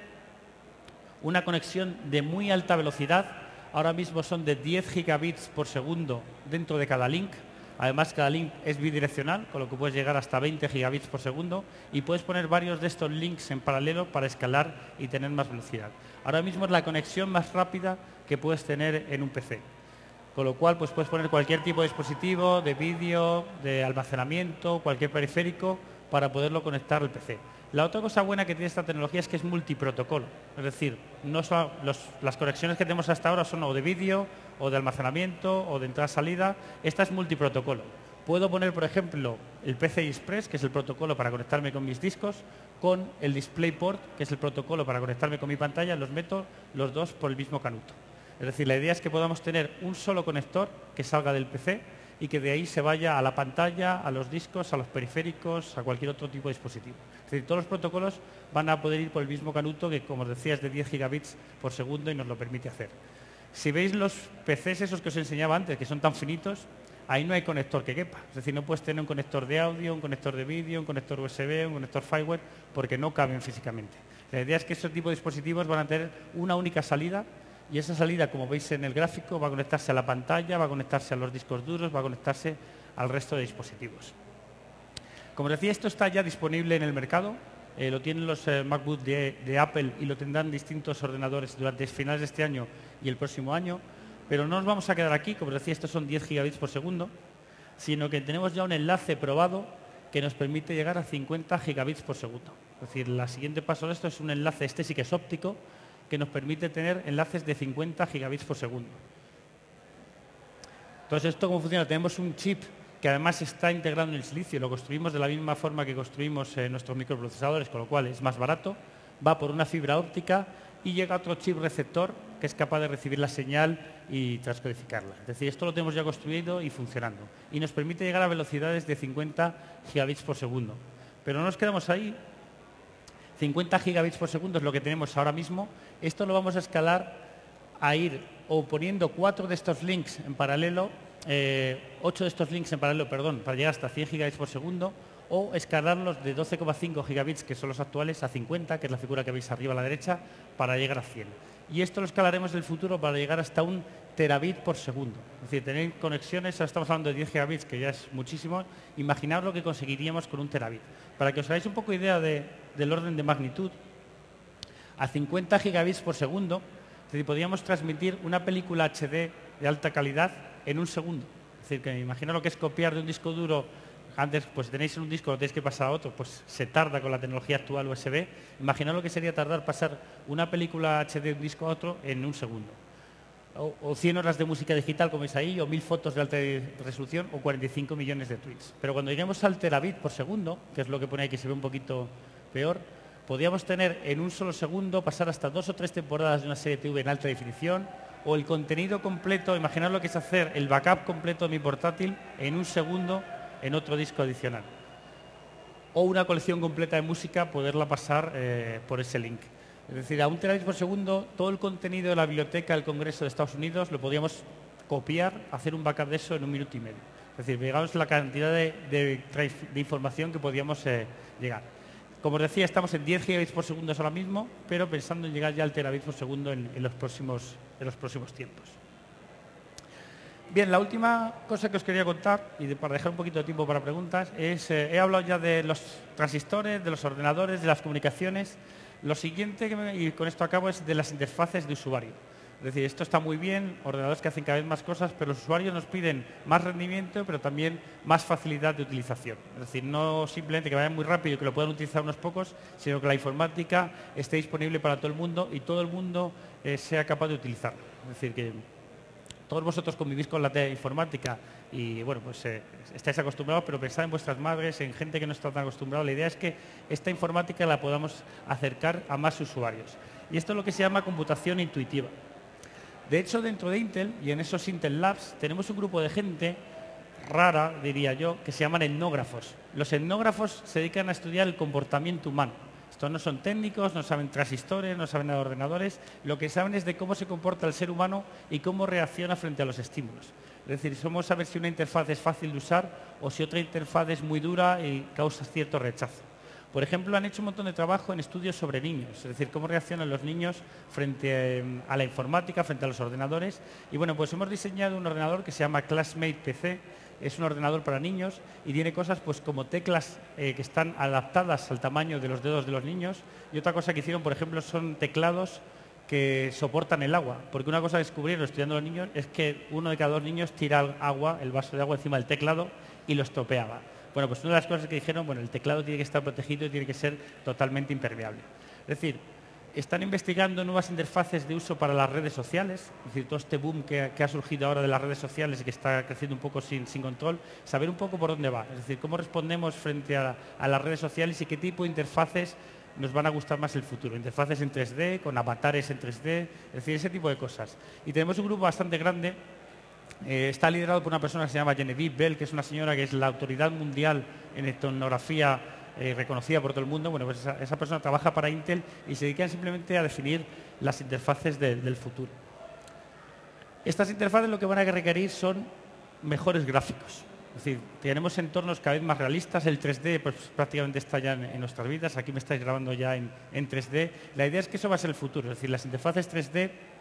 una conexión de muy alta velocidad. Ahora mismo son de diez gigabits por segundo dentro de cada link. Además, cada link es bidireccional, con lo que puedes llegar hasta veinte gigabits por segundo y puedes poner varios de estos links en paralelo para escalar y tener más velocidad. Ahora mismo es la conexión más rápida que puedes tener en un P C. Con lo cual, pues puedes poner cualquier tipo de dispositivo, de vídeo, de almacenamiento, cualquier periférico para poderlo conectar al P C. La otra cosa buena que tiene esta tecnología es que es multiprotocolo. Es decir, no son los, las conexiones que tenemos hasta ahora son o de vídeo, o de almacenamiento, o de entrada-salida. Esta es multiprotocolo. Puedo poner, por ejemplo, el P C I Express, que es el protocolo para conectarme con mis discos, con el DisplayPort, que es el protocolo para conectarme con mi pantalla. Los meto los dos por el mismo canuto. Es decir, la idea es que podamos tener un solo conector que salga del P C y que de ahí se vaya a la pantalla, a los discos, a los periféricos, a cualquier otro tipo de dispositivo. Es decir, todos los protocolos van a poder ir por el mismo canuto que, como os decía, es de diez gigabits por segundo y nos lo permite hacer. Si veis los P Cs esos que os enseñaba antes, que son tan finitos, ahí no hay conector que quepa. Es decir, no puedes tener un conector de audio, un conector de vídeo, un conector U S B, un conector firewire, porque no caben físicamente. La idea es que estos tipos de dispositivos van a tener una única salida. Y esa salida, como veis en el gráfico, va a conectarse a la pantalla, va a conectarse a los discos duros, va a conectarse al resto de dispositivos. Como decía, esto está ya disponible en el mercado. Eh, lo tienen los eh, MacBook de, de Apple y lo tendrán distintos ordenadores durante finales de este año y el próximo año. Pero no nos vamos a quedar aquí, como decía, estos son diez gigabits por segundo, sino que tenemos ya un enlace probado que nos permite llegar a cincuenta gigabits por segundo. Es decir, el siguiente paso de esto es un enlace, este sí que es óptico, que nos permite tener enlaces de cincuenta gigabits por segundo. Entonces, ¿esto cómo funciona? Tenemos un chip que además está integrado en el silicio, lo construimos de la misma forma que construimos eh, nuestros microprocesadores, con lo cual es más barato, va por una fibra óptica y llega a otro chip receptor que es capaz de recibir la señal y transcodificarla. Es decir, esto lo tenemos ya construido y funcionando y nos permite llegar a velocidades de cincuenta gigabits por segundo. Pero no nos quedamos ahí. cincuenta gigabits por segundo es lo que tenemos ahora mismo. Esto lo vamos a escalar a ir o poniendo cuatro de estos links en paralelo, eh, ocho de estos links en paralelo, perdón, para llegar hasta cien gigabits por segundo, o escalarlos de doce coma cinco gigabits, que son los actuales, a cincuenta, que es la figura que veis arriba a la derecha, para llegar a cien. Y esto lo escalaremos en el futuro para llegar hasta un terabit por segundo. Es decir, tener conexiones, ahora estamos hablando de diez gigabits, que ya es muchísimo, imaginad lo que conseguiríamos con un terabit. Para que os hagáis un poco idea de, del orden de magnitud, a cincuenta gigabits por segundo, es decir, podríamos transmitir una película H D de alta calidad en un segundo. Es decir, que imaginaos lo que es copiar de un disco duro. Antes, pues tenéis en un disco, lo tenéis que pasar a otro, pues se tarda con la tecnología actual U S B. Imaginaos lo que sería tardar pasar una película H D de un disco a otro en un segundo. O, o cien horas de música digital, como veis ahí, o mil fotos de alta resolución, o cuarenta y cinco millones de tweets. Pero cuando lleguemos al terabit por segundo, que es lo que pone ahí que se ve un poquito peor, podríamos tener en un solo segundo, pasar hasta dos o tres temporadas de una serie T V en alta definición, o el contenido completo, imaginad lo que es hacer el backup completo de mi portátil en un segundo en otro disco adicional. O una colección completa de música, poderla pasar eh, por ese link. Es decir, a un terabit por segundo, todo el contenido de la biblioteca del Congreso de Estados Unidos lo podríamos copiar, hacer un backup de eso en un minuto y medio. Es decir, llegamos a la cantidad de, de, de información que podríamos eh, llegar. Como os decía, estamos en diez gigabits por segundo ahora mismo, pero pensando en llegar ya al terabit por segundo en, en, los, próximos, en los próximos tiempos. Bien, la última cosa que os quería contar, y de, para dejar un poquito de tiempo para preguntas, es, eh, he hablado ya de los transistores, de los ordenadores, de las comunicaciones. Lo siguiente, que me, y con esto acabo, es de las interfaces de usuario. Es decir, esto está muy bien, ordenadores que hacen cada vez más cosas, pero los usuarios nos piden más rendimiento, pero también más facilidad de utilización. Es decir, no simplemente que vayan muy rápido y que lo puedan utilizar unos pocos, sino que la informática esté disponible para todo el mundo y todo el mundo eh, sea capaz de utilizarlo. Es decir, que todos vosotros convivís con la informática y, bueno, pues eh, estáis acostumbrados, pero pensad en vuestras madres, en gente que no está tan acostumbrada. La idea es que esta informática la podamos acercar a más usuarios. Y esto es lo que se llama computación intuitiva. De hecho, dentro de Intel y en esos Intel Labs tenemos un grupo de gente rara, diría yo, que se llaman etnógrafos. Los etnógrafos se dedican a estudiar el comportamiento humano. Estos no son técnicos, no saben transistores, no saben de ordenadores. Lo que saben es de cómo se comporta el ser humano y cómo reacciona frente a los estímulos. Es decir, somos saber si una interfaz es fácil de usar o si otra interfaz es muy dura y causa cierto rechazo. Por ejemplo, han hecho un montón de trabajo en estudios sobre niños, es decir, cómo reaccionan los niños frente a la informática, frente a los ordenadores. Y bueno, pues hemos diseñado un ordenador que se llama Classmate P C, es un ordenador para niños y tiene cosas pues como teclas eh, que están adaptadas al tamaño de los dedos de los niños. Y otra cosa que hicieron, por ejemplo, son teclados que soportan el agua, porque una cosa que descubrieron estudiando a los niños es que uno de cada dos niños tira agua, el vaso de agua encima del teclado y lo estropeaba. Bueno, pues una de las cosas que dijeron, bueno, el teclado tiene que estar protegido y tiene que ser totalmente impermeable. Es decir, están investigando nuevas interfaces de uso para las redes sociales, es decir, todo este boom que, que ha surgido ahora de las redes sociales y que está creciendo un poco sin, sin control, saber un poco por dónde va, es decir, cómo respondemos frente a, a las redes sociales y qué tipo de interfaces nos van a gustar más el futuro. Interfaces en tres D, con avatares en tres D, es decir, ese tipo de cosas. Y tenemos un grupo bastante grande. Eh, está liderado por una persona que se llama Genevieve Bell, que es una señora que es la autoridad mundial en etnografía eh, reconocida por todo el mundo. Bueno, pues esa, esa persona trabaja para Intel y se dedica simplemente a definir las interfaces de, del futuro. Estas interfaces lo que van a requerir son mejores gráficos. Es decir, tenemos entornos cada vez más realistas. El tres D pues, prácticamente está ya en, en nuestras vidas. Aquí me estáis grabando ya en, en tres D. La idea es que eso va a ser el futuro. Es decir, las interfaces tres D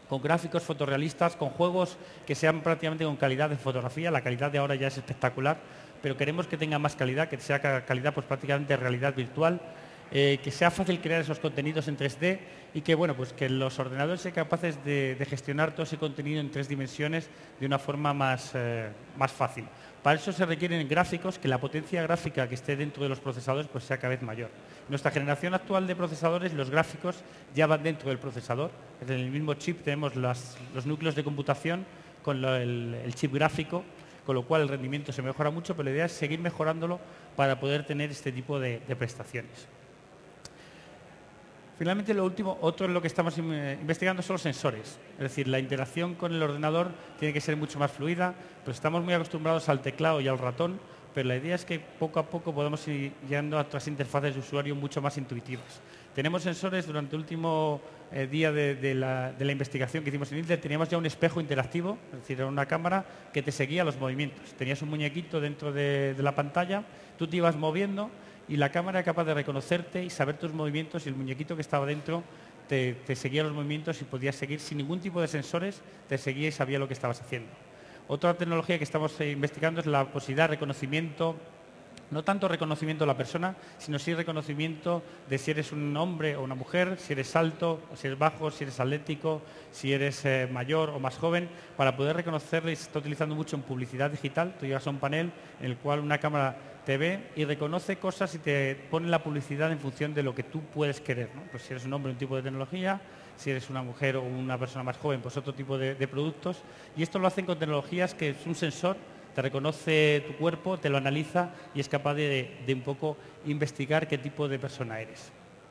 con gráficos fotorrealistas, con juegos que sean prácticamente con calidad de fotografía. La calidad de ahora ya es espectacular, pero queremos que tenga más calidad, que sea calidad pues prácticamente realidad virtual, eh, que sea fácil crear esos contenidos en tres D y que, bueno, pues que los ordenadores sean capaces de, de gestionar todo ese contenido en tres dimensiones de una forma más, eh, más fácil. Para eso se requieren gráficos, que la potencia gráfica que esté dentro de los procesadores pues sea cada vez mayor. En nuestra generación actual de procesadores, los gráficos ya van dentro del procesador. En el mismo chip tenemos las, los núcleos de computación con lo, el, el chip gráfico, con lo cual el rendimiento se mejora mucho, pero la idea es seguir mejorándolo para poder tener este tipo de, de prestaciones. Finalmente, lo último, otro en lo que estamos investigando son los sensores. Es decir, la interacción con el ordenador tiene que ser mucho más fluida, pues estamos muy acostumbrados al teclado y al ratón, pero la idea es que poco a poco podamos ir llegando a otras interfaces de usuario mucho más intuitivas. Tenemos sensores, durante el último eh, día de, de, la, de la investigación que hicimos en Intel, teníamos ya un espejo interactivo, es decir, era una cámara que te seguía los movimientos. Tenías un muñequito dentro de, de la pantalla, tú te ibas moviendo y la cámara era capaz de reconocerte y saber tus movimientos, y el muñequito que estaba dentro te, te seguía los movimientos y podías seguir sin ningún tipo de sensores, te seguía y sabía lo que estabas haciendo. Otra tecnología que estamos eh, investigando es la posibilidad de reconocimiento, no tanto reconocimiento de la persona, sino sí reconocimiento de si eres un hombre o una mujer, si eres alto o si eres bajo, si eres atlético, si eres eh, mayor o más joven, para poder reconocerle. Se está utilizando mucho en publicidad digital. Tú llegas a un panel en el cual una cámara te ve y reconoce cosas y te pone la publicidad en función de lo que tú puedes querer, ¿no? Pues si eres un hombre, un tipo de tecnología; si eres una mujer o una persona más joven, pues otro tipo de, de productos. Y esto lo hacen con tecnologías que es un sensor, te reconoce tu cuerpo, te lo analiza y es capaz de, de un poco investigar qué tipo de persona eres.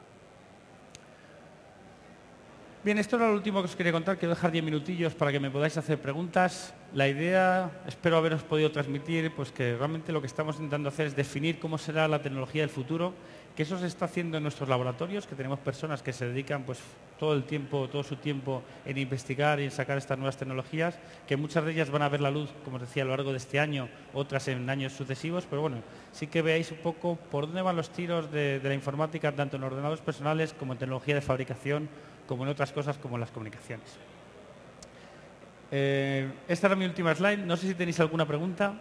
Bien, esto era lo último que os quería contar. Quiero dejar diez minutillos para que me podáis hacer preguntas. La idea, espero haberos podido transmitir, pues que realmente lo que estamos intentando hacer es definir cómo será la tecnología del futuro, que eso se está haciendo en nuestros laboratorios, que tenemos personas que se dedican pues todo el tiempo, todo su tiempo en investigar y en sacar estas nuevas tecnologías, que muchas de ellas van a ver la luz, como os decía, a lo largo de este año, otras en años sucesivos, pero bueno, sí que veáis un poco por dónde van los tiros de, de la informática, tanto en ordenadores personales como en tecnología de fabricación, como en otras cosas como las comunicaciones. Eh, esta era mi última slide. No sé si tenéis alguna pregunta.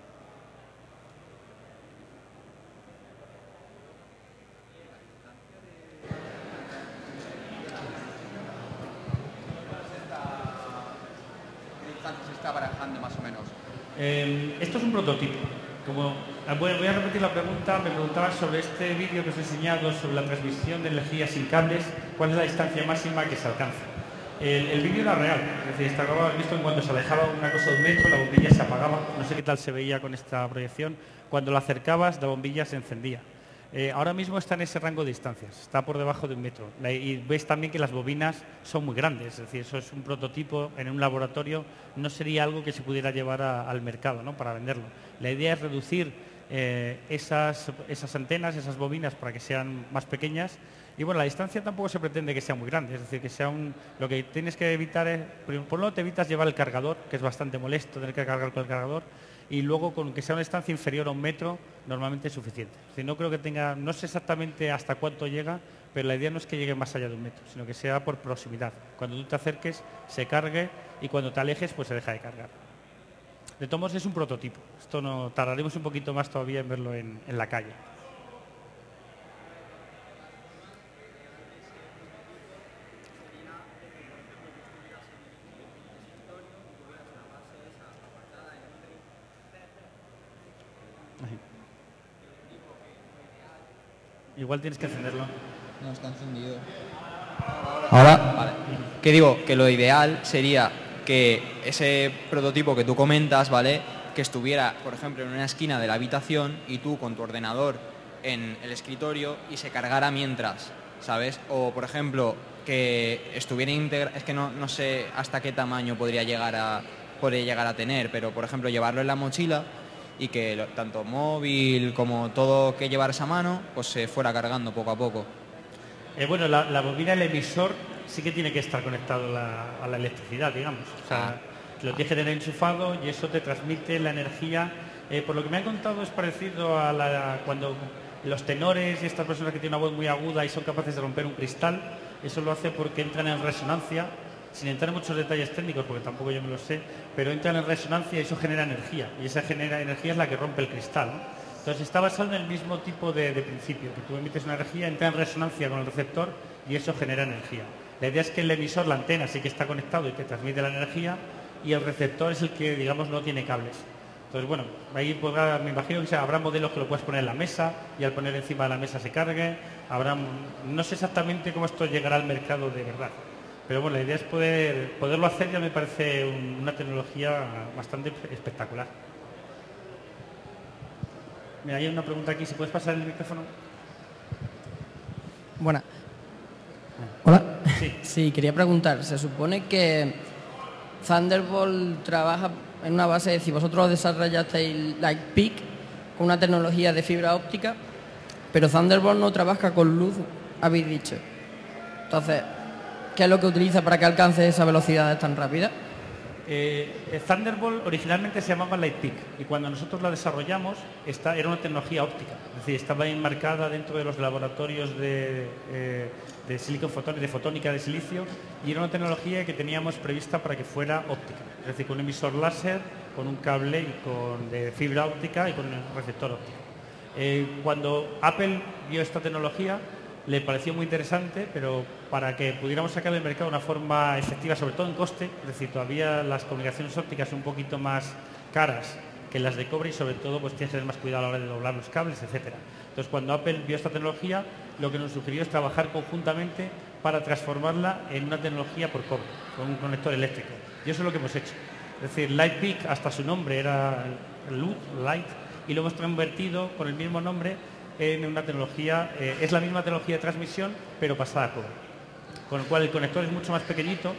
¿Qué distancia se está barajando más o menos? Eh, esto es un prototipo. Como, voy, voy a repetir la pregunta. Me preguntaban sobre este vídeo que os he enseñado sobre la transmisión de energía sin cables. ¿Cuál es la distancia máxima que se alcanza? El, el vídeo era real, es decir, está grabado, visto en cuanto se alejaba una cosa de un metro, la bombilla se apagaba. No sé qué tal se veía con esta proyección. Cuando la acercabas, la bombilla se encendía. Eh, ahora mismo está en ese rango de distancias, está por debajo de un metro. La, y veis también que las bobinas son muy grandes, es decir, eso es un prototipo en un laboratorio, no sería algo que se pudiera llevar a, al mercado, ¿no?, para venderlo. La idea es reducir eh, esas, esas antenas, esas bobinas, para que sean más pequeñas. Y bueno, la distancia tampoco se pretende que sea muy grande, es decir, que sea un... Lo que tienes que evitar es, por un lado, te evitas llevar el cargador, que es bastante molesto tener que cargar con el cargador, y luego con que sea una distancia inferior a un metro, normalmente es suficiente. Es decir, no creo que tenga, no sé exactamente hasta cuánto llega, pero la idea no es que llegue más allá de un metro, sino que sea por proximidad. Cuando tú te acerques, se cargue, y cuando te alejes, pues se deja de cargar. De todos modos, es un prototipo. Esto no tardaremos un poquito más todavía en verlo en, en la calle. Igual tienes que encenderlo. No, está encendido. Ahora, vale. Que digo, que lo ideal sería que ese prototipo que tú comentas, ¿vale?, que estuviera, por ejemplo, en una esquina de la habitación y tú con tu ordenador en el escritorio y se cargara mientras, ¿sabes? O, por ejemplo, que estuviera integrado, es que no, no sé hasta qué tamaño podría llegar a, podría llegar a tener, pero, por ejemplo, llevarlo en la mochila y que lo, tanto móvil como todo que llevaras a mano, pues se fuera cargando poco a poco. Eh, bueno, la, la bobina, el emisor, sí que tiene que estar conectado la, a la electricidad, digamos. O sea, ah. lo tienes que tener enchufado y eso te transmite la energía. Eh, por lo que me han contado, es parecido a la, cuando los tenores y estas personas que tienen una voz muy aguda y son capaces de romper un cristal. Eso lo hace porque entran en resonancia sin entrar en muchos detalles técnicos, porque tampoco yo me lo sé, pero entran en resonancia y eso genera energía, y esa genera energía es la que rompe el cristal, ¿no? Entonces está basado en el mismo tipo de, de principio, que tú emites una energía, entra en resonancia con el receptor y eso genera energía. La idea es que el emisor, la antena, sí que está conectado y te transmite la energía, y el receptor es el que, digamos, no tiene cables. Entonces, bueno, ahí podrá, me imagino que sea, habrá modelos que lo puedes poner en la mesa y al poner encima de la mesa se cargue. Habrá, no sé exactamente cómo esto llegará al mercado de verdad, pero bueno, la idea es poder, poderlo hacer, ya me parece un, una tecnología bastante espectacular. Mira, hay una pregunta aquí, si puedes pasar el micrófono. Buena. Hola. Sí. Sí, quería preguntar, se supone que Thunderbolt trabaja en una base, es decir, vosotros desarrollasteis Lightpeak con una tecnología de fibra óptica, pero Thunderbolt no trabaja con luz, habéis dicho. Entonces, ¿qué es lo que utiliza para que alcance esa velocidad tan rápida? Eh, Thunderbolt originalmente se llamaba Lightpeak y cuando nosotros la desarrollamos esta era una tecnología óptica, es decir, estaba enmarcada dentro de los laboratorios de, eh, de Silicon Photonics, de fotónica de silicio, y era una tecnología que teníamos prevista para que fuera óptica, es decir, con un emisor láser, con un cable y con, de fibra óptica y con un receptor óptico. Eh, cuando Apple vio esta tecnología le pareció muy interesante, pero para que pudiéramos sacar del mercado de una forma efectiva, sobre todo en coste, es decir, todavía las comunicaciones ópticas son un poquito más caras que las de cobre y sobre todo pues tienes que tener más cuidado a la hora de doblar los cables, etcétera. Entonces, cuando Apple vio esta tecnología, lo que nos sugirió es trabajar conjuntamente para transformarla en una tecnología por cobre, con un conector eléctrico. Y eso es lo que hemos hecho. Es decir, Lightpeak, hasta su nombre era luz, light, y lo hemos convertido con el mismo nombre en una tecnología, eh, es la misma tecnología de transmisión, pero pasada a cobre. Con lo cual el conector es mucho más pequeñito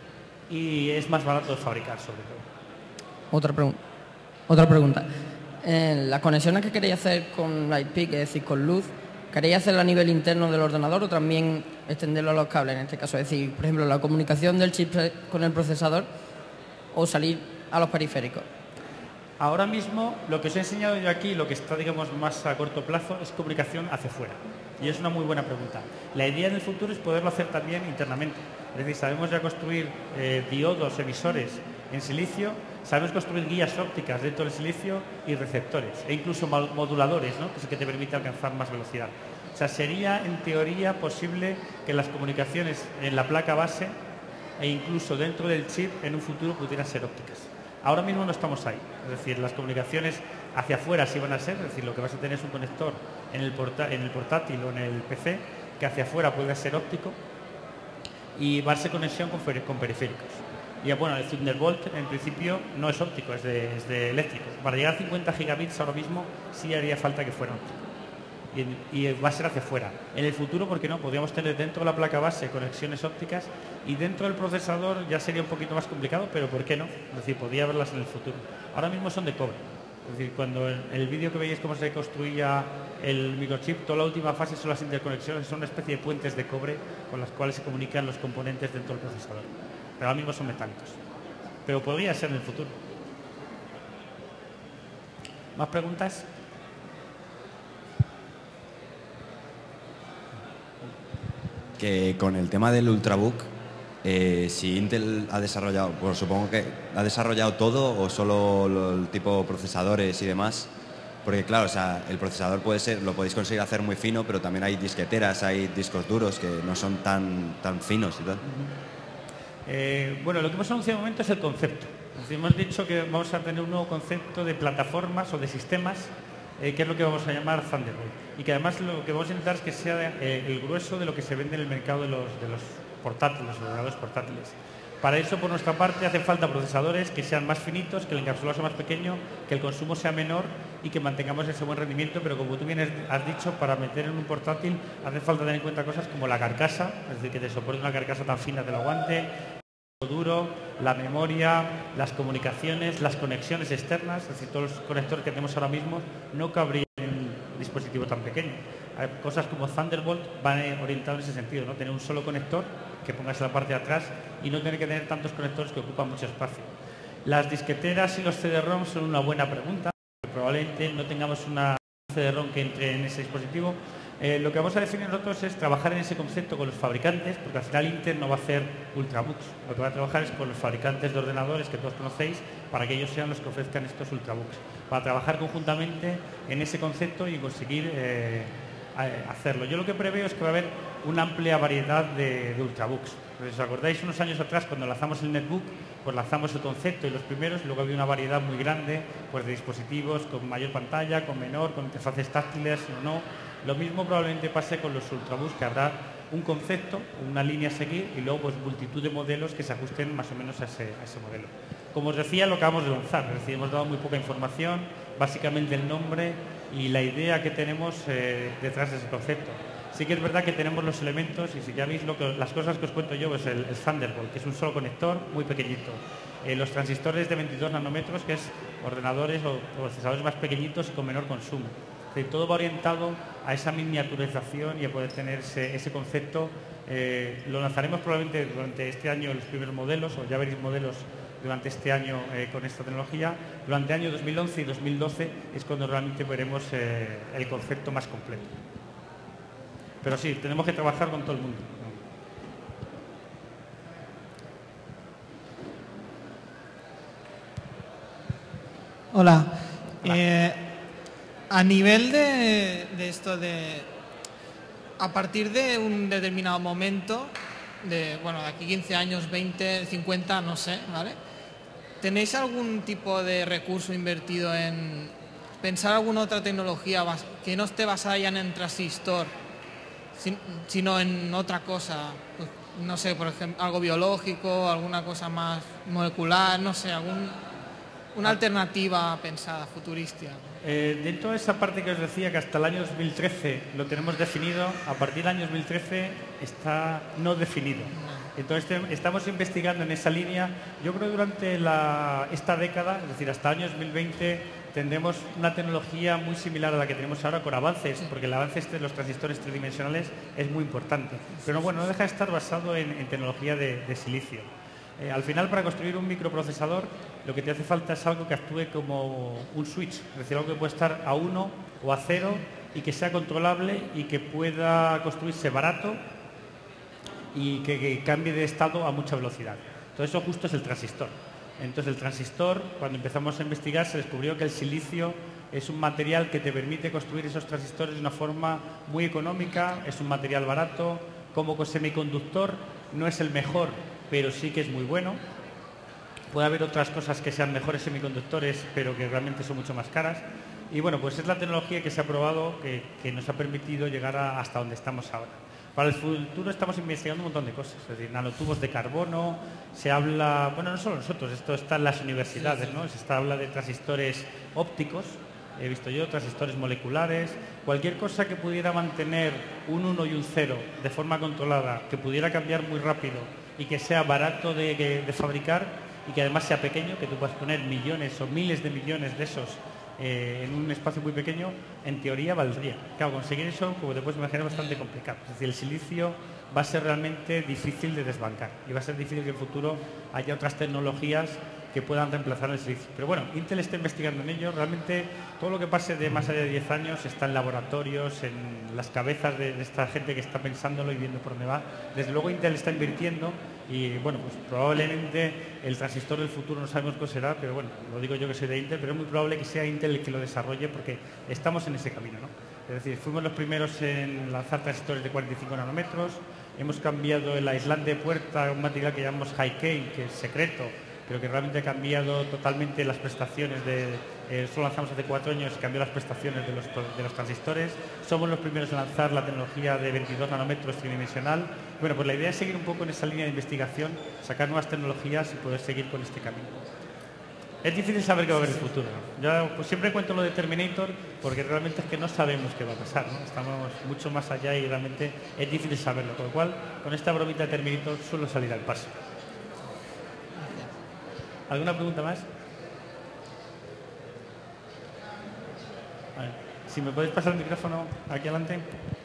y es más barato de fabricar, sobre todo. Otra pregunta. Otra pregunta. Eh, las conexiones que queréis hacer con Lightpeak, es decir, con luz, ¿queréis hacerlo a nivel interno del ordenador o también extenderlo a los cables en este caso? Es decir, por ejemplo, la comunicación del chip con el procesador o salir a los periféricos. Ahora mismo, lo que os he enseñado yo aquí, lo que está, digamos, más a corto plazo, es comunicación hacia afuera. Y es una muy buena pregunta. La idea en el futuro es poderlo hacer también internamente. Es decir, sabemos ya construir eh, diodos, emisores en silicio, sabemos construir guías ópticas dentro del silicio y receptores, e incluso moduladores, ¿no? Que es el que te permite alcanzar más velocidad. O sea, sería en teoría posible que las comunicaciones en la placa base e incluso dentro del chip en un futuro pudieran ser ópticas. Ahora mismo no estamos ahí, es decir, las comunicaciones hacia afuera sí van a ser, es decir, lo que vas a tener es un conector en el, porta en el portátil o en el P C que hacia afuera puede ser óptico y va a ser conexión con, con periféricos. Y bueno, el Thunderbolt en principio no es óptico, es de, es de eléctrico. Para llegar a cincuenta gigabits ahora mismo sí haría falta que fuera óptico. Y, y va a ser hacia afuera. En el futuro, ¿por qué no? Podríamos tener dentro de la placa base conexiones ópticas y dentro del procesador ya sería un poquito más complicado, pero ¿por qué no? Es decir, podría verlas en el futuro. Ahora mismo son de cobre. Es decir, cuando en el vídeo que veis cómo se construía el microchip, toda la última fase son las interconexiones, son una especie de puentes de cobre con las cuales se comunican los componentes dentro del procesador. Pero ahora mismo son metálicos. Pero podría ser en el futuro. ¿Más preguntas? Que con el tema del Ultrabook, eh, si Intel ha desarrollado, pues supongo que ha desarrollado todo o solo lo, el tipo procesadores y demás, porque claro, o sea, el procesador puede ser, lo podéis conseguir hacer muy fino, pero también hay disqueteras, hay discos duros que no son tan, tan finos y tal. Eh, bueno, lo que hemos anunciado de momento es el concepto. Es decir, hemos dicho que vamos a tener un nuevo concepto de plataformas o de sistemas, eh, que es lo que vamos a llamar Thunderbolt. Y que además lo que vamos a intentar es que sea eh, el grueso de lo que se vende en el mercado de los, de los portátiles, los ordenadores portátiles. Para eso, por nuestra parte, hacen falta procesadores que sean más finitos, que el encapsulado sea más pequeño, que el consumo sea menor y que mantengamos ese buen rendimiento. Pero como tú bien has dicho, para meter en un portátil hace falta tener en cuenta cosas como la carcasa, es decir, que te soporte una carcasa tan fina, te lo aguante, el duro, la memoria, las comunicaciones, las conexiones externas, es decir, todos los conectores que tenemos ahora mismo no cabrían en un dispositivo tan pequeño. Hay cosas como Thunderbolt van orientados en ese sentido, ¿no? Tener un solo conector que pongas en la parte de atrás y no tener que tener tantos conectores que ocupan mucho espacio. Las disqueteras y los C D ROM son una buena pregunta. Probablemente no tengamos una C D ROM que entre en ese dispositivo, Eh, lo que vamos a definir nosotros es trabajar en ese concepto con los fabricantes, porque al final Intel no va a hacer ultrabooks. Lo que va a trabajar es con los fabricantes de ordenadores que todos conocéis, para que ellos sean los que ofrezcan estos ultrabooks. Para trabajar conjuntamente en ese concepto y conseguir eh, hacerlo. Yo lo que preveo es que va a haber una amplia variedad de, de ultrabooks. Si os acordáis, unos años atrás, cuando lanzamos el netbook, pues lanzamos el concepto y los primeros, y luego había una variedad muy grande pues, de dispositivos con mayor pantalla, con menor, con interfaces táctiles o no. Lo mismo probablemente pase con los ultrabooks, que habrá un concepto, una línea a seguir y luego pues, multitud de modelos que se ajusten más o menos a ese, a ese modelo. Como os decía, lo acabamos de lanzar, es decir, hemos dado muy poca información, básicamente el nombre y la idea que tenemos eh, detrás de ese concepto. Sí que es verdad que tenemos los elementos y si ya veis lo que, las cosas que os cuento yo, pues el, el Thunderbolt, que es un solo conector muy pequeñito. Eh, los transistores de veintidós nanómetros, que es ordenadores o procesadores más pequeñitos y con menor consumo. Es decir, todo va orientado a esa miniaturización y a poder tener ese, ese concepto. Eh, lo lanzaremos probablemente durante este año los primeros modelos, o ya veréis modelos durante este año eh, con esta tecnología. Durante el año dos mil once y dos mil doce es cuando realmente veremos eh, el concepto más completo. Pero sí, tenemos que trabajar con todo el mundo. Hola. Hola. Eh, a nivel de, de esto de... A partir de un determinado momento, de, bueno, de aquí quince años, veinte, cincuenta, no sé, ¿vale? ¿Tenéis algún tipo de recurso invertido en pensar alguna otra tecnología que no esté basada ya en el transistor, sino en otra cosa? Pues, no sé, por ejemplo, algo biológico, alguna cosa más molecular, no sé, algún, una alternativa pensada, futurística. Eh, dentro de esa parte que os decía que hasta el año dos mil trece lo tenemos definido, a partir del año dos mil trece está no definido. Entonces estamos investigando en esa línea. Yo creo que durante la, esta década, es decir, hasta el año dos mil veinte, tendremos una tecnología muy similar a la que tenemos ahora con avances, porque el avance este de los transistores tridimensionales es muy importante. Pero bueno, no deja de estar basado en, en tecnología de, de silicio. Eh, al final, para construir un microprocesador, lo que te hace falta es algo que actúe como un switch, es decir, algo que pueda estar a uno o a cero y que sea controlable y que pueda construirse barato y que, que cambie de estado a mucha velocidad. Todo eso justo es el transistor. Entonces el transistor, cuando empezamos a investigar, se descubrió que el silicio es un material que te permite construir esos transistores de una forma muy económica, es un material barato, como semiconductor no es el mejor, pero sí que es muy bueno. Puede haber otras cosas que sean mejores semiconductores, pero que realmente son mucho más caras. Y bueno, pues es la tecnología que se ha probado, que, que nos ha permitido llegar a, hasta donde estamos ahora. Para el futuro estamos investigando un montón de cosas, es decir, nanotubos de carbono, se habla, bueno, no solo nosotros, esto está en las universidades, ¿no? Se está, habla de transistores ópticos, he visto yo, transistores moleculares, cualquier cosa que pudiera mantener un uno y un cero de forma controlada, que pudiera cambiar muy rápido y que sea barato de, de fabricar y que además sea pequeño, que tú puedas poner millones o miles de millones de esos Eh, en un espacio muy pequeño, en teoría valdría. Claro, conseguir eso, como te puedes imaginar, es bastante complicado. Es decir, el silicio va a ser realmente difícil de desbancar y va a ser difícil que en el futuro haya otras tecnologías que puedan reemplazar el silicio. Pero bueno, Intel está investigando en ello. Realmente todo lo que pase de más allá de diez años está en laboratorios, en las cabezas de, de esta gente que está pensándolo y viendo por dónde va. Desde luego Intel está invirtiendo y bueno, pues probablemente el transistor del futuro no sabemos qué será, pero bueno, lo digo yo que soy de Intel, pero es muy probable que sea Intel el que lo desarrolle porque estamos en ese camino, ¿no? Es decir, fuimos los primeros en lanzar transistores de cuarenta y cinco nanómetros, hemos cambiado el aislante de puerta, un material que llamamos High-K, que es secreto, pero que realmente ha cambiado totalmente las prestaciones de... Eh, solo lanzamos hace cuatro años y cambió las prestaciones de los, de los transistores. Somos los primeros en lanzar la tecnología de veintidós nanómetros tridimensional. Bueno, pues la idea es seguir un poco en esa línea de investigación, sacar nuevas tecnologías y poder seguir con este camino. Es difícil saber qué va a haber en el futuro, ¿no? Yo pues, siempre cuento lo de Terminator porque realmente es que no sabemos qué va a pasar, ¿no? Estamos mucho más allá y realmente es difícil saberlo. Con lo cual, con esta bromita de Terminator suelo salir al paso. ¿Alguna pregunta más? Vale. Si me podéis pasar el micrófono aquí adelante.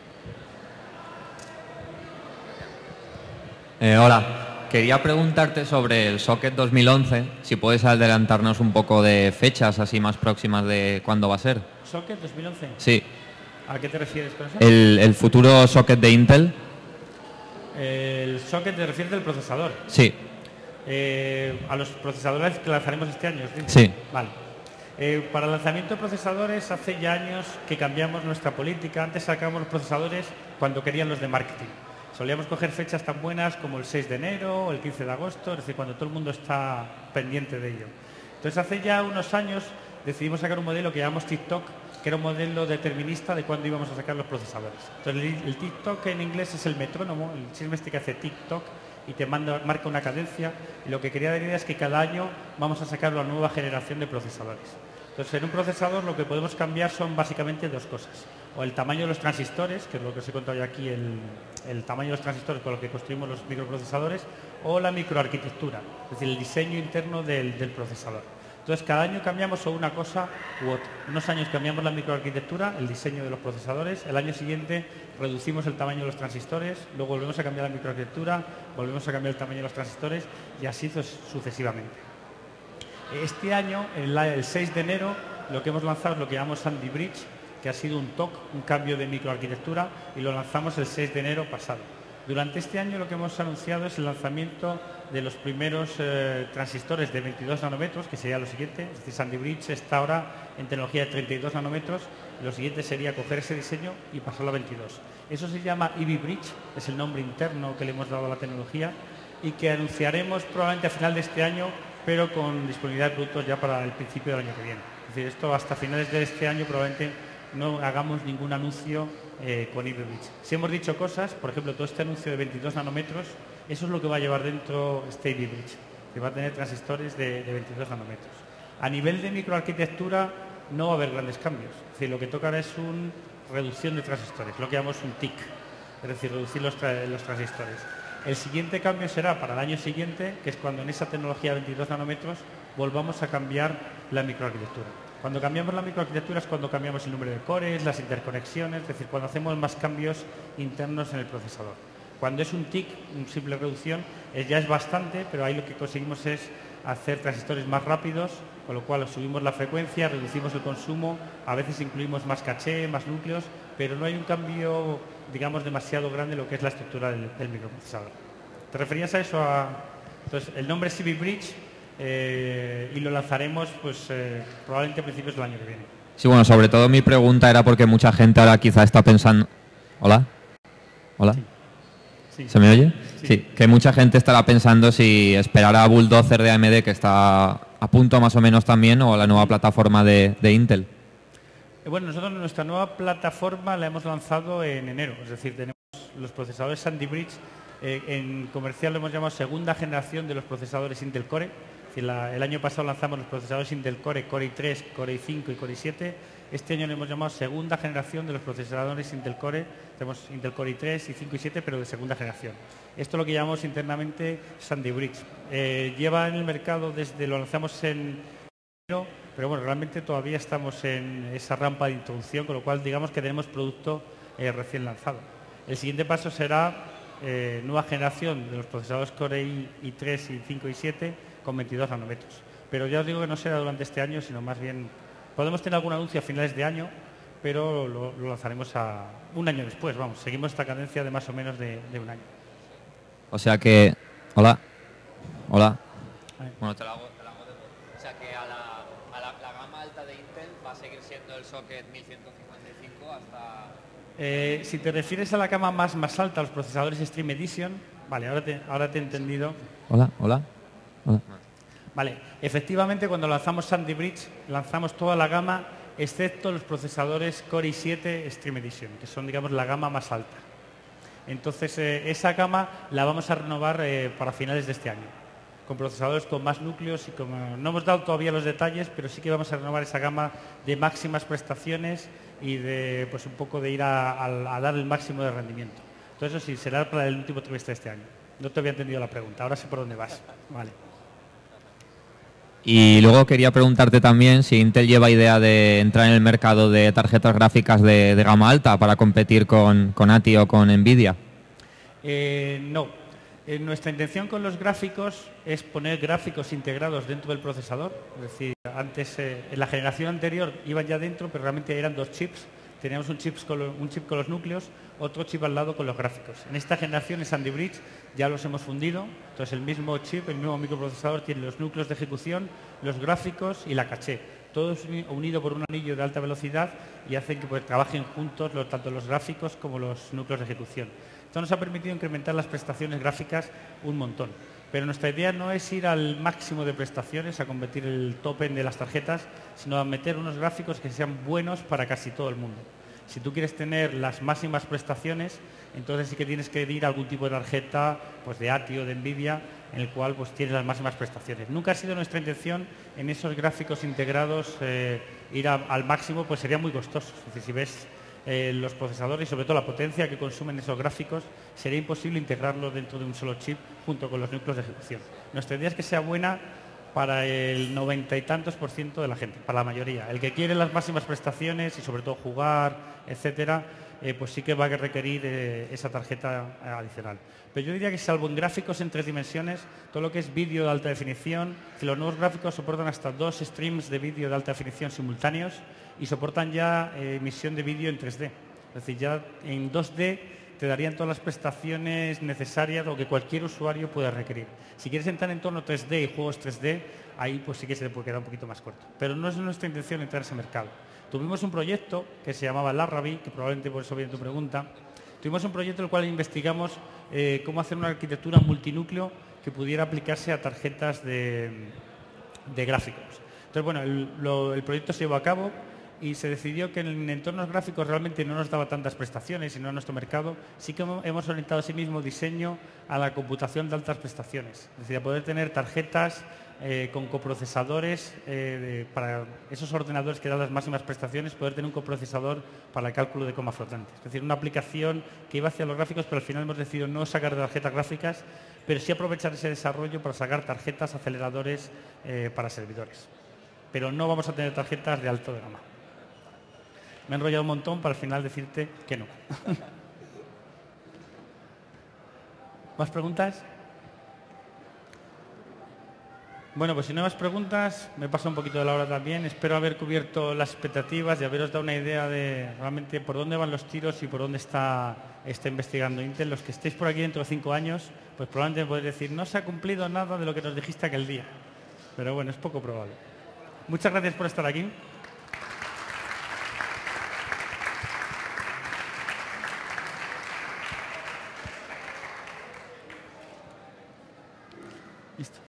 Eh, hola, quería preguntarte sobre el Socket dos mil once, si puedes adelantarnos un poco de fechas así más próximas de cuándo va a ser. ¿Socket dos mil once? Sí. ¿A qué te refieres con eso? El, el futuro socket de Intel. El socket te refieres del procesador. Sí. Eh, a los procesadores que lanzaremos este año. ¿Sí? Sí. Vale. Eh, para el lanzamiento de procesadores hace ya años que cambiamos nuestra política. Antes sacábamos los procesadores cuando querían los de marketing. Solíamos coger fechas tan buenas como el seis de enero o el quince de agosto, es decir, cuando todo el mundo está pendiente de ello. Entonces hace ya unos años decidimos sacar un modelo que llamamos TikTok, que era un modelo determinista de cuándo íbamos a sacar los procesadores. Entonces el, el TikTok en inglés es el metrónomo, el chisme este que hace TikTok y te manda, marca una cadencia, y lo que quería decir es que cada año vamos a sacar una nueva generación de procesadores. Entonces en un procesador lo que podemos cambiar son básicamente dos cosas, o el tamaño de los transistores, que es lo que os he contado yo aquí, el, el tamaño de los transistores con los que construimos los microprocesadores, o la microarquitectura, es decir, el diseño interno del, del procesador. Entonces cada año cambiamos o una cosa u otra. Unos años cambiamos la microarquitectura, el diseño de los procesadores, el año siguiente reducimos el tamaño de los transistores, luego volvemos a cambiar la microarquitectura, volvemos a cambiar el tamaño de los transistores y así sucesivamente. Este año, el, el seis de enero, lo que hemos lanzado es lo que llamamos Sandy Bridge, que ha sido un T O C, un cambio de microarquitectura, y lo lanzamos el seis de enero pasado. Durante este año lo que hemos anunciado es el lanzamiento de los primeros eh, transistores de veintidós nanómetros, que sería lo siguiente. Es decir, Sandy Bridge está ahora en tecnología de treinta y dos nanómetros, y lo siguiente sería coger ese diseño y pasarlo a veintidós. Eso se llama Ivy Bridge, es el nombre interno que le hemos dado a la tecnología, y que anunciaremos probablemente a final de este año, pero con disponibilidad de productos ya para el principio del año que viene. Es decir, esto hasta finales de este año probablemente no hagamos ningún anuncio eh, con Ivy Bridge. Si hemos dicho cosas, por ejemplo, todo este anuncio de veintidós nanómetros, eso es lo que va a llevar dentro este Ivy Bridge, que va a tener transistores de, de veintidós nanómetros. A nivel de microarquitectura no va a haber grandes cambios. Es decir, lo que toca ahora es una reducción de transistores, lo que llamamos un T I C, es decir, reducir los, tra los transistores. El siguiente cambio será para el año siguiente, que es cuando en esa tecnología de veintidós nanómetros volvamos a cambiar la microarquitectura. Cuando cambiamos la microarquitectura es cuando cambiamos el número de cores, las interconexiones, es decir, cuando hacemos más cambios internos en el procesador. Cuando es un T I C, una simple reducción, es, ya es bastante, pero ahí lo que conseguimos es hacer transistores más rápidos, con lo cual subimos la frecuencia, reducimos el consumo, a veces incluimos más caché, más núcleos, pero no hay un cambio, digamos, demasiado grande en lo que es la estructura del, del microprocesador. ¿Te referías a eso? A... Entonces, el nombre es Ivy Bridge eh, y lo lanzaremos pues, eh, probablemente a principios del año que viene. Sí, bueno, sobre todo mi pregunta era porque mucha gente ahora quizá está pensando... ¿Hola? ¿Hola? Sí. Sí. ¿Se me oye? Sí. Sí, que mucha gente estará pensando si esperar a Bulldozer de A M D, que está a punto más o menos también, o la nueva plataforma de, de Intel. Bueno, nosotros nuestra nueva plataforma la hemos lanzado en enero, es decir, tenemos los procesadores Sandy Bridge, eh, en comercial lo hemos llamado segunda generación de los procesadores Intel Core. Es decir, la, el año pasado lanzamos los procesadores Intel Core, Core i tres, Core i cinco y Core i siete. Este año lo hemos llamado segunda generación de los procesadores Intel Core. Tenemos Intel Core i tres, i cinco y siete, pero de segunda generación. Esto es lo que llamamos internamente Sandy Bridge. Eh, lleva en el mercado desde, lo lanzamos en enero, pero bueno, realmente todavía estamos en esa rampa de introducción, con lo cual digamos que tenemos producto eh, recién lanzado. El siguiente paso será eh, nueva generación de los procesadores Core i tres, i cinco y siete con veintidós nanómetros. Pero ya os digo que no será durante este año, sino más bien... Podemos tener algún anuncio a finales de año, pero lo, lo lanzaremos a un año después. Vamos, seguimos esta cadencia de más o menos de, de un año. O sea que... Hola. Hola. Bueno, te la hago, te la hago de nuevo. O sea que a, la, a la, la gama alta de Intel va a seguir siendo el socket mil ciento cincuenta y cinco hasta... Eh, si te refieres a la gama más, más alta, los procesadores Stream Edition, vale, ahora te, ahora te he entendido. Hola, hola. Hola. Vale, efectivamente cuando lanzamos Sandy Bridge lanzamos toda la gama excepto los procesadores Core i siete Stream Edition, que son digamos la gama más alta. Entonces eh, esa gama la vamos a renovar eh, para finales de este año, con procesadores con más núcleos y como no hemos dado todavía los detalles, pero sí que vamos a renovar esa gama de máximas prestaciones y de pues un poco de ir a, a, a dar el máximo de rendimiento. Entonces eso sí, será para el último trimestre de este año. No te había entendido la pregunta, ahora sé por dónde vas. Vale. Y luego quería preguntarte también si Intel lleva idea de entrar en el mercado de tarjetas gráficas de, de gama alta para competir con, con A T I o con Nvidia. Eh, no. Eh, nuestra intención con los gráficos es poner gráficos integrados dentro del procesador. Es decir, antes, eh, en la generación anterior iban ya dentro, pero realmente eran dos chips teníamos un chip, con lo, un chip con los núcleos, otro chip al lado con los gráficos. En esta generación, en Sandy Bridge, ya los hemos fundido, entonces el mismo chip, el mismo microprocesador tiene los núcleos de ejecución, los gráficos y la caché. Todo es unido por un anillo de alta velocidad y hacen que pues, trabajen juntos los, tanto los gráficos como los núcleos de ejecución. Esto nos ha permitido incrementar las prestaciones gráficas un montón. Pero nuestra idea no es ir al máximo de prestaciones, a convertir el tope de las tarjetas, sino a meter unos gráficos que sean buenos para casi todo el mundo. Si tú quieres tener las máximas prestaciones, entonces sí que tienes que ir a algún tipo de tarjeta pues de A T I o de NVIDIA, en el cual pues tienes las máximas prestaciones. Nunca ha sido nuestra intención en esos gráficos integrados eh, ir a, al máximo, pues sería muy costoso. Es decir, si ves eh, los procesadores y sobre todo la potencia que consumen esos gráficos, sería imposible integrarlos dentro de un solo chip junto con los núcleos de ejecución. Nuestra idea es que sea buena para el noventa y tantos por ciento de la gente, para la mayoría. El que quiere las máximas prestaciones y sobre todo jugar, etcétera, eh, pues sí que va a requerir eh, esa tarjeta adicional. Pero yo diría que salvo en gráficos en tres dimensiones, todo lo que es vídeo de alta definición, que los nuevos gráficos soportan hasta dos streams de vídeo de alta definición simultáneos y soportan ya eh, emisión de vídeo en tres D. Es decir, ya en dos D te darían todas las prestaciones necesarias o que cualquier usuario pueda requerir. Si quieres entrar en entorno tres D y juegos tres D, ahí pues sí que se te puede quedar un poquito más corto. Pero no es nuestra intención entrar en ese mercado. Tuvimos un proyecto que se llamaba Larrabee, que probablemente por eso viene tu pregunta. Tuvimos un proyecto en el cual investigamos eh, cómo hacer una arquitectura multinúcleo que pudiera aplicarse a tarjetas de, de gráficos. Entonces, bueno, el, lo, el proyecto se llevó a cabo y se decidió que en entornos gráficos realmente no nos daba tantas prestaciones, sino a nuestro mercado sí que hemos orientado así mismo diseño a la computación de altas prestaciones, es decir, a poder tener tarjetas eh, con coprocesadores eh, de, para esos ordenadores que dan las máximas prestaciones, poder tener un coprocesador para el cálculo de coma flotante. Es decir, una aplicación que iba hacia los gráficos, pero al final hemos decidido no sacar tarjetas gráficas, pero sí aprovechar ese desarrollo para sacar tarjetas aceleradores eh, para servidores. Pero no vamos a tener tarjetas de alto de gama. Me he enrollado un montón para al final decirte que no. ¿Más preguntas? Bueno, pues si no hay más preguntas, me pasa un poquito de la hora también. Espero haber cubierto las expectativas y haberos dado una idea de realmente por dónde van los tiros y por dónde está, está investigando Intel. Los que estéis por aquí dentro de cinco años, pues probablemente me podéis decir, no se ha cumplido nada de lo que nos dijiste aquel día. Pero bueno, es poco probable. Muchas gracias por estar aquí.